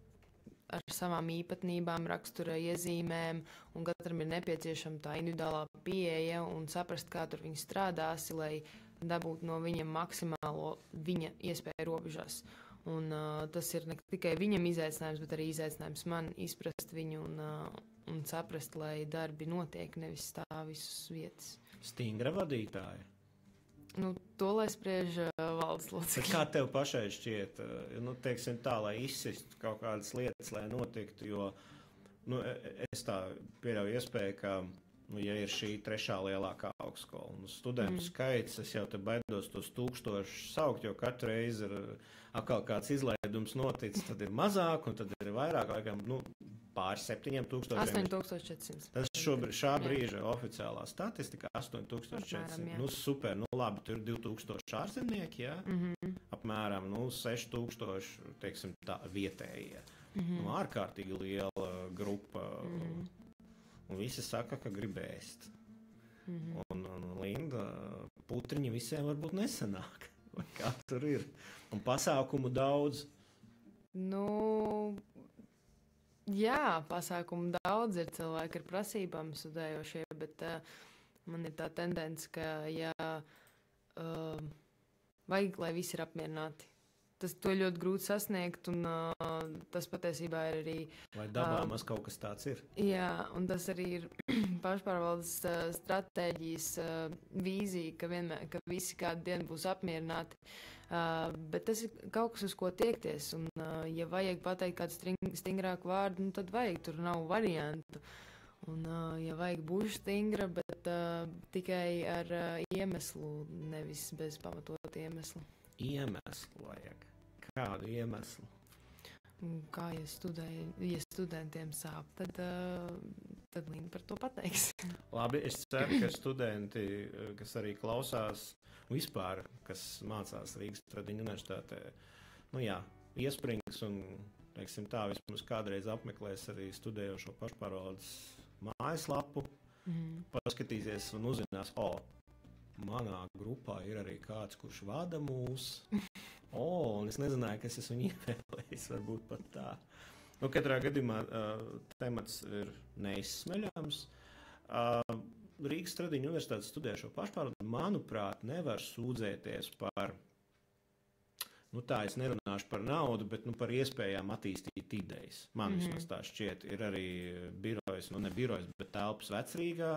ar savām īpatnībām, rakstura iezīmēm, un katram ir nepieciešama tā individuālā pieeja un saprast, kā tur viņi strādāsi, lai dabūtu no viņa maksimālo viņa iespēju robežās. Un uh, tas ir ne tikai viņam izaicinājums, bet arī izaicinājums man izprast viņu un, uh, un saprast, lai darbi notiek, nevis stāv visas vietas. Stingra vadītāja? Nu, to, lai spriež uh, valdes locekļi. Kā tev pašai šķiet, uh, nu, teiksim tā, lai izsistu kaut kādas lietas, lai notiktu, jo, nu, es tā pieļauju iespēju, ka, nu, ja ir šī trešā lielākā augstskola, nu, studentu mm. skaits, es jau te baidos tos tūkstošus saukt, jo katru reizi ir atkal kāds izlaidums noticis, tad ir mazāk, un tad ir vairāk, laikam, nu, pār septiņiem tūkstošiem. astoņi tūkstoši četri simti. Tas šobrīd, šā brīža oficiālā statistika astoņi tūkstoši četri simti. Nu, super, nu, labi, tur ir divi tūkstoši ārzemnieki, jā? Mm-hmm. Apmēram, nu, seši tūkstoši, teiksim, tā, vietējie. Mm-hmm. Nu, ārkārtīgi liela grupa. Mm-hmm. Un visi saka, ka grib ēst. Mm-hmm. Un, un Linda, putriņi visiem varbūt nesanāk. Vai kā tur ir? Un pasākumu daudz. Nu... Jā, pasākumu daudz ir cilvēki ar prasībām studējošie, bet uh, man ir tā tendence, ka jā, uh, vajag, lai visi ir apmierināti. Tas to ļoti grūti sasniegt, un uh, tas patiesībā ir arī... Vai dabā uh, maz kaut kas tāds ir? Jā, un tas arī ir pašpārvaldes uh, stratēģijas uh, vīzija, ka, vienmēr, ka visi kādu dienu būs apmierināti. Uh, bet tas ir kaut kas, uz ko tiekties, un uh, ja vajag pateikt kādu string, stingrāku vārdu, nu tad vajag, tur nav variantu. Un uh, ja vajag būšu stingra, bet uh, tikai ar uh, iemeslu, nevis bez pamatotu iemeslu. Iemeslu vajag. Kādu iemeslu? Kā, ja, studēju, ja studentiem sāp, tad, uh, tad Linda par to pateiks. Labi, es ceru, ka studenti, kas arī klausās, vispār, kas mācās Rīgas Tradiņu universitātē, nu jā, iesprings un, teiksim tā, vismaz kādreiz apmeklēs arī studējošo pašpārvaldes mājaslapu, mm. paskatīsies un uzzinās, o, manā grupā ir arī kāds, kurš vada mūs, o, un es nezināju, ka es esmu ievēlējis, varbūt pat tā. Nu, katrā gadījumā uh, temats ir neizsmeļams. Uh, Rīgas Stradiņu universitātes studējošo pašpārvaldi, manuprāt, nevar sūdzēties par, nu tā es nerunāšu par naudu, bet nu, par iespējām attīstīt idejas. Man mm-hmm. vismaz tā šķiet, ir arī birojas, nu ne birojas, bet telpas Vecrīgā.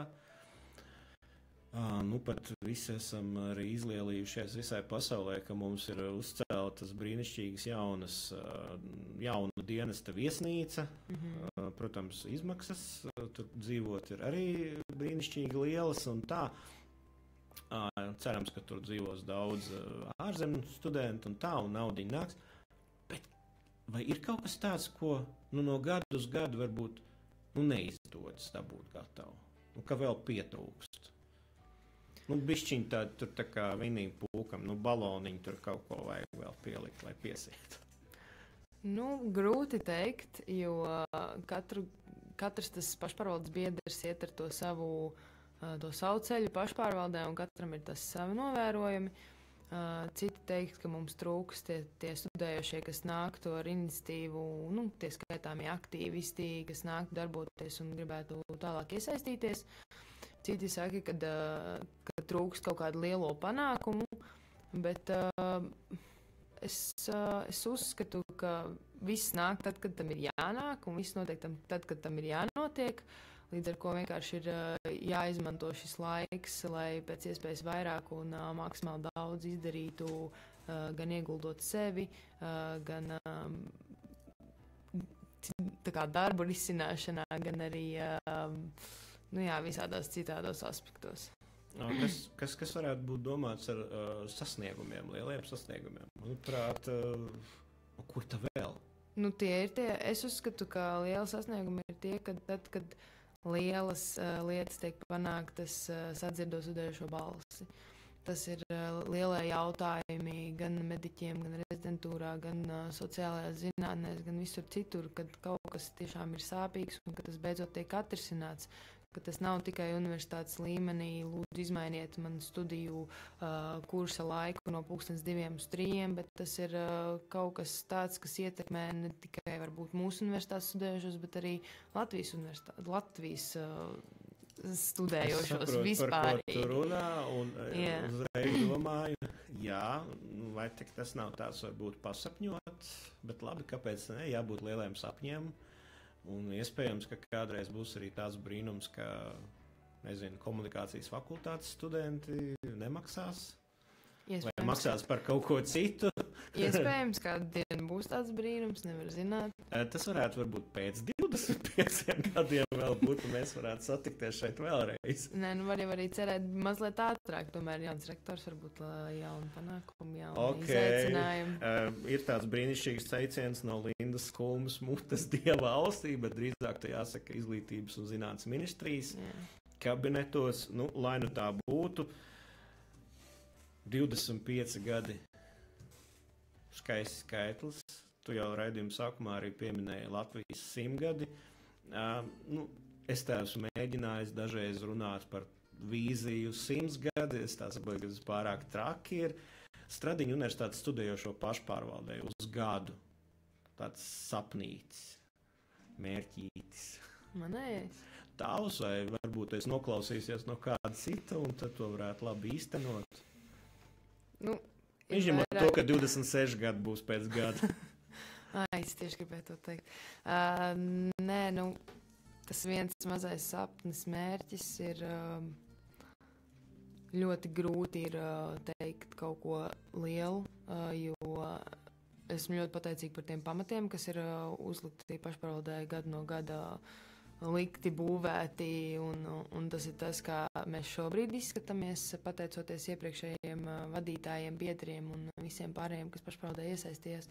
Uh, nu pat visi esam arī izlielījušies visai pasaulē, ka mums ir uzceltas brīnišķīgas jaunas, uh, jauna dienesta viesnīca. Mm-hmm. Uh, protams, izmaksas uh, tur dzīvot ir arī brīnišķīgi lielas un tā. Uh, cerams, ka tur dzīvos daudz uh, ārzemju studentu un tā, un naudiņa nāks. Bet vai ir kaut kas tāds, ko nu, no gadu uz gadu varbūt nu, neizdodas dabūt gatavu? Nu, ka vēl pietrūkst? Nu, bišķiņ tā, tur tā kā vinīm pūkam, nu, baloniņu tur kaut ko vajag vēl pielikt, lai piesietu. Nu, grūti teikt, jo katru, katrs tas pašpārvaldes biedrs iet ar to savu, to savu ceļu pašpārvaldē, un katram ir tas savi novērojumi. Citi teikt, ka mums trūks tie, tie studējošie, kas nāktu ar iniciatīvu, nu, tie skaitāmie aktīvisti, kas nāktu darboties un gribētu tālāk iesaistīties. Citi saka, ka, ka trūkst kaut kādu lielo panākumu, bet uh, es, uh, es uzskatu, ka viss nāk tad, kad tam ir jānāk, un viss notiek tam, tad, kad tam ir jānotiek. Līdz ar ko vienkārši ir uh, jāizmanto šis laiks, lai pēc iespējas vairāk un uh, maksimāli daudz izdarītu, uh, gan ieguldot sevi, uh, gan um, tā kā darbu risināšanā, gan arī uh, nu jā, visādos citādos aspektos. Kas, kas, kas varētu būt domāts ar uh, sasniegumiem, lieliem sasniegumiem? Manuprāt, uh, kur tā vēl? Nu, tie ir tie, es uzskatu, ka lieli sasniegumi ir tie, kad tad, kad lielas uh, lietas tiek panāktas uh, sadzirdot studējošo balsi. Tas ir uh, lielie jautājumi gan mediķiem, gan rezidentūrā, gan uh, sociālajās zinātnēs, gan visur citur, kad kaut kas tiešām ir sāpīgs un ka tas beidzot tiek atrisināts. Ka tas nav tikai universitātes līmenī, lūdzu izmainiet man studiju uh, kursa laiku no pulkstens diviem uz trījiem, bet tas ir uh, kaut kas tāds, kas ietekmē ne tikai varbūt mūsu universitātes studējušos, bet arī Latvijas universitātes, Latvijas uh, studējošos vispār. Par ko tu runā, un yeah. uzreiz domāju, jā, vai tik tas nav tāds varbūt pasapņot, bet labi, kāpēc ne, jābūt lieliem sapņiem. Un iespējams, ka kādreiz būs arī tāds brīnums, ka, nezinu, komunikācijas fakultātes studenti nemaksās. Iespējams. Vai maksās par kaut ko citu. Iespējams, kādu dienu būs tāds brīnums, nevar zināt. Tas varētu varbūt pēc divdesmit pieciem gadiem vēl būt, un mēs varētu satikties šeit vēlreiz. Nē, nu var jau arī cerēt mazliet ātrāk, tomēr jauns rektors varbūt jaunu panākumu, jaunu okay. izaicinājumu. Uh, ir tāds brīnišķīgs teiciens no Lindas Kulmas mutes dieva valstī, bet drīzāk tā jāsaka izglītības un zinātnes ministrijas yeah. kabinetos, nu, lai nu tā būtu. divdesmit pieci gadi skaists skaitlis. Tu jau raidījuma sākumā arī pieminēji Latvijas simtgadi. Uh, nu, es tā esmu mēģinājis dažreiz runāt par vīziju simts gadi. Es tā saprotu, ka tas pārāk traki ir. Stradiņu universitātes studējošo pašpārvaldē uz gadu. Tāds sapnītis, mērķītis. Manējais. Tavs vai varbūt es noklausīsies no kāda cita un tad to varētu labi īstenot. Nu, Viņš ņemot vairāk... to, ka divdesmit seši gadi būs pēc gada. Ai, es tieši gribēju to teikt. Uh, nē, nu, tas viens mazais sapnis mērķis ir uh, ļoti grūti ir uh, teikt kaut ko lielu, uh, jo esmu ļoti pateicīga par tiem pamatiem, kas ir uh, uzlikti pašpārvaldē gadu no gada likti, būvēti, un, un tas ir tas, kā mēs šobrīd izskatāmies, pateicoties iepriekšējiem uh, vadītājiem, biedriem un visiem pārējiem, kas pašpārvaldē iesaisties.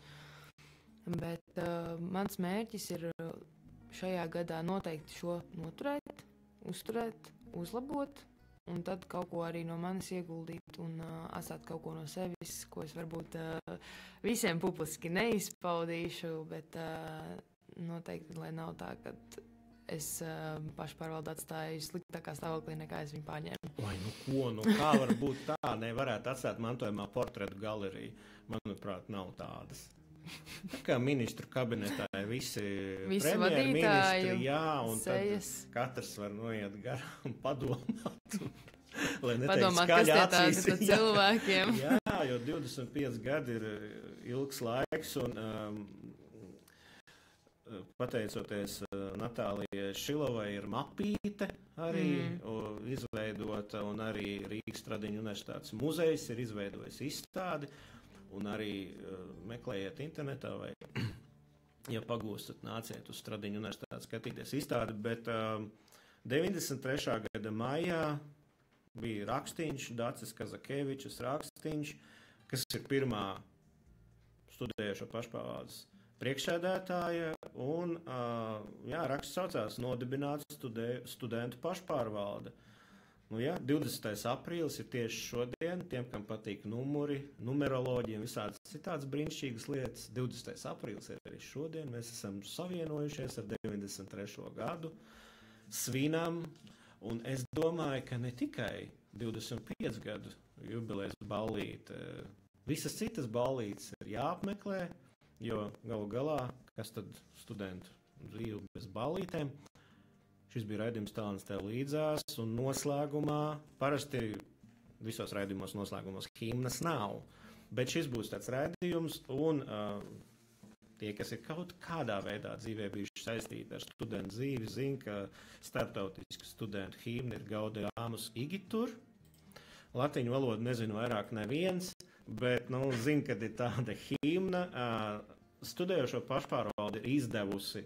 Bet uh, mans mērķis ir šajā gadā noteikti šo noturēt, uzturēt, uzlabot, un tad kaut ko arī no manis ieguldīt un uh, atstāt kaut ko no sevis, ko es varbūt uh, visiem publiski neizpaudīšu, bet uh, noteikti, lai nav tā, ka es uh, pašpārvaldu atstāju sliktākā stāvoklī, nekā es viņu paņēmu. Vai, nu ko, nu kā var būt tā, nevarētu atstāt mantojumā portretu galeriju? Manuprāt, nav tādas. Tā kā ministru kabinetā visi, visi premjerministri, jā, un sejas. Tad katrs var noiet garām un padomāt, un, lai neteikt padomāt, skaļi acīs. Padomāt, kas tie tādi cilvēkiem. Jā, jā, jo divdesmit pieci gadi ir ilgs laiks, un um, pateicoties uh, Natālijai Šilovai ir mapīte arī mm. izveidota, un arī Rīgas Stradiņu universitātes muzejs ir izveidojis izstādi. Un arī uh, meklējiet internetā vai, ja pagūstat, nāciet uz Stradiņu universitāti skatīties izstādi, bet uh, deviņdesmit trešā gada maijā bija rakstīņš, Dacis Kazakevičs rakstīņš, kas ir pirmā studējušo pašpārvaldes priekšsēdētāja, un uh, jā, raksts saucās Nodibināts studē, studentu pašpārvalde. Nu, jā, divdesmitais aprīlis ir tieši šodien, tiem, kam patīk numuri, numeroloģija un visādas citādas brīnišķīgas lietas. divdesmitais aprīlis ir arī šodien, mēs esam savienojušies ar deviņdesmit trešo gadu, svinam, un es domāju, ka ne tikai divdesmit pieci gadu jubilejas ballīte, visas citas ballītes ir jāapmeklē, jo galu galā, kas tad studentu dzīve bez ballītēm. Šis bija raidījums Talants tev līdzās, un noslēgumā, parasti visos raidījumos noslēgumos himnas nav, bet šis būs tāds raidījums, un uh, tie, kas ir kaut kādā veidā dzīvē bijuši saistīti ar studentu dzīvi, zina, ka starptautiski studentu himna ir Gaudeamus Igitur. Latiņu valodu nezinu vairāk neviens, bet, nu, zina, kad ir tāda himna. Uh, studējošo pašpārvaldi ir izdevusi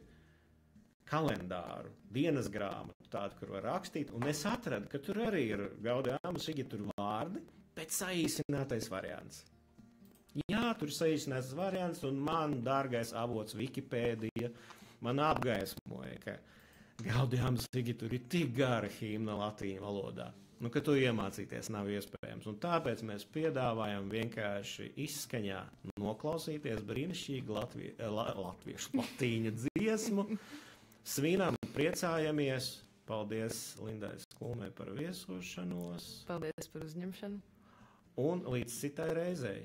kalendāru, dienas grāmatu, tādu, kur var rakstīt, un es atradu, ka tur arī ir Gaudeamus Igitur vārdi, bet saīsinātais variants. Jā, tur ir saīsinātais variants, un man dārgais avots Wikipēdija man apgaismoja, ka Gaudeamus Igitur ir tik gara himna latīņu valodā, nu, ka to iemācīties nav iespējams, un tāpēc mēs piedāvājam vienkārši izskaņā noklausīties brīnišķīgu latvie, la, latviešu latīņu dziesmu. Svinam, priecājamies. Paldies Lindai Skulmei par viesošanos. Paldies par uzņemšanu. Un līdz citai reizei.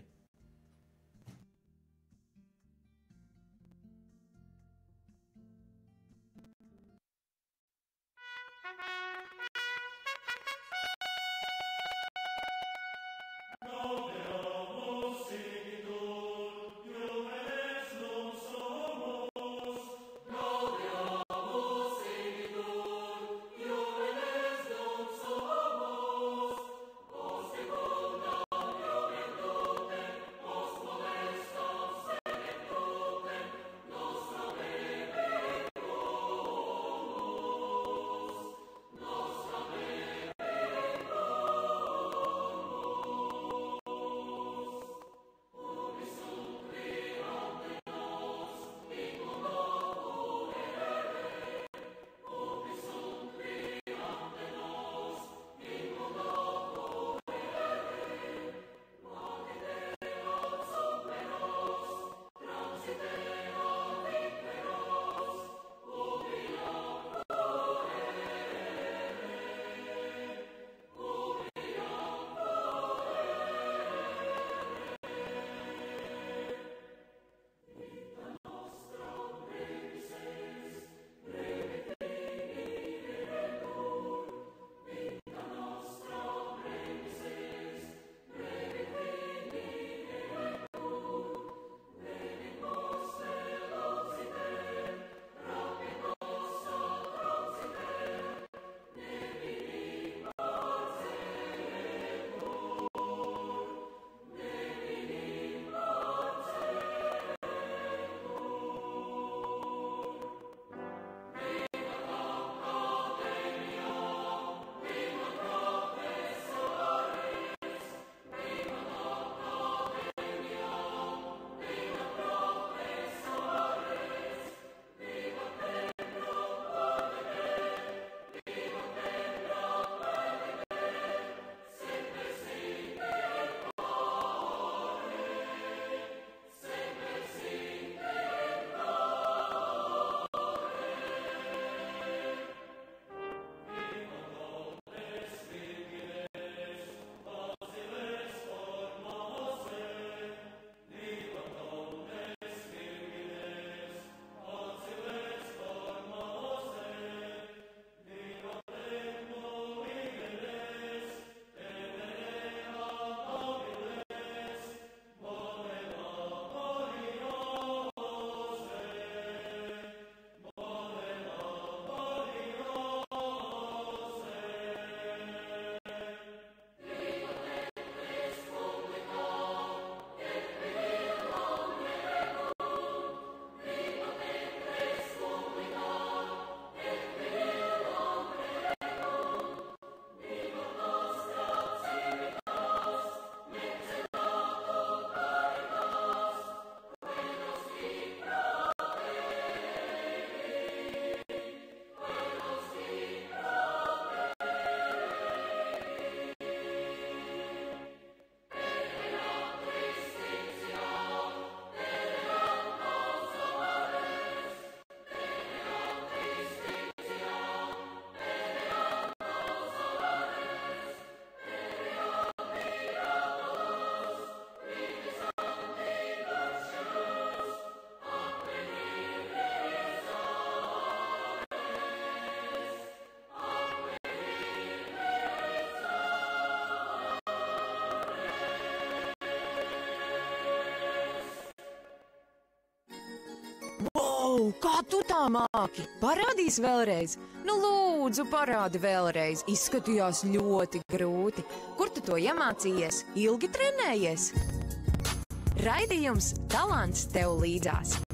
kā tu tā māki? Parādīs vēlreiz. Nu, lūdzu, parādi vēlreiz. Izskatījās ļoti grūti. Kur tu to iemācījies? Ilgi trenējies? Raidījums Talants tev līdzās.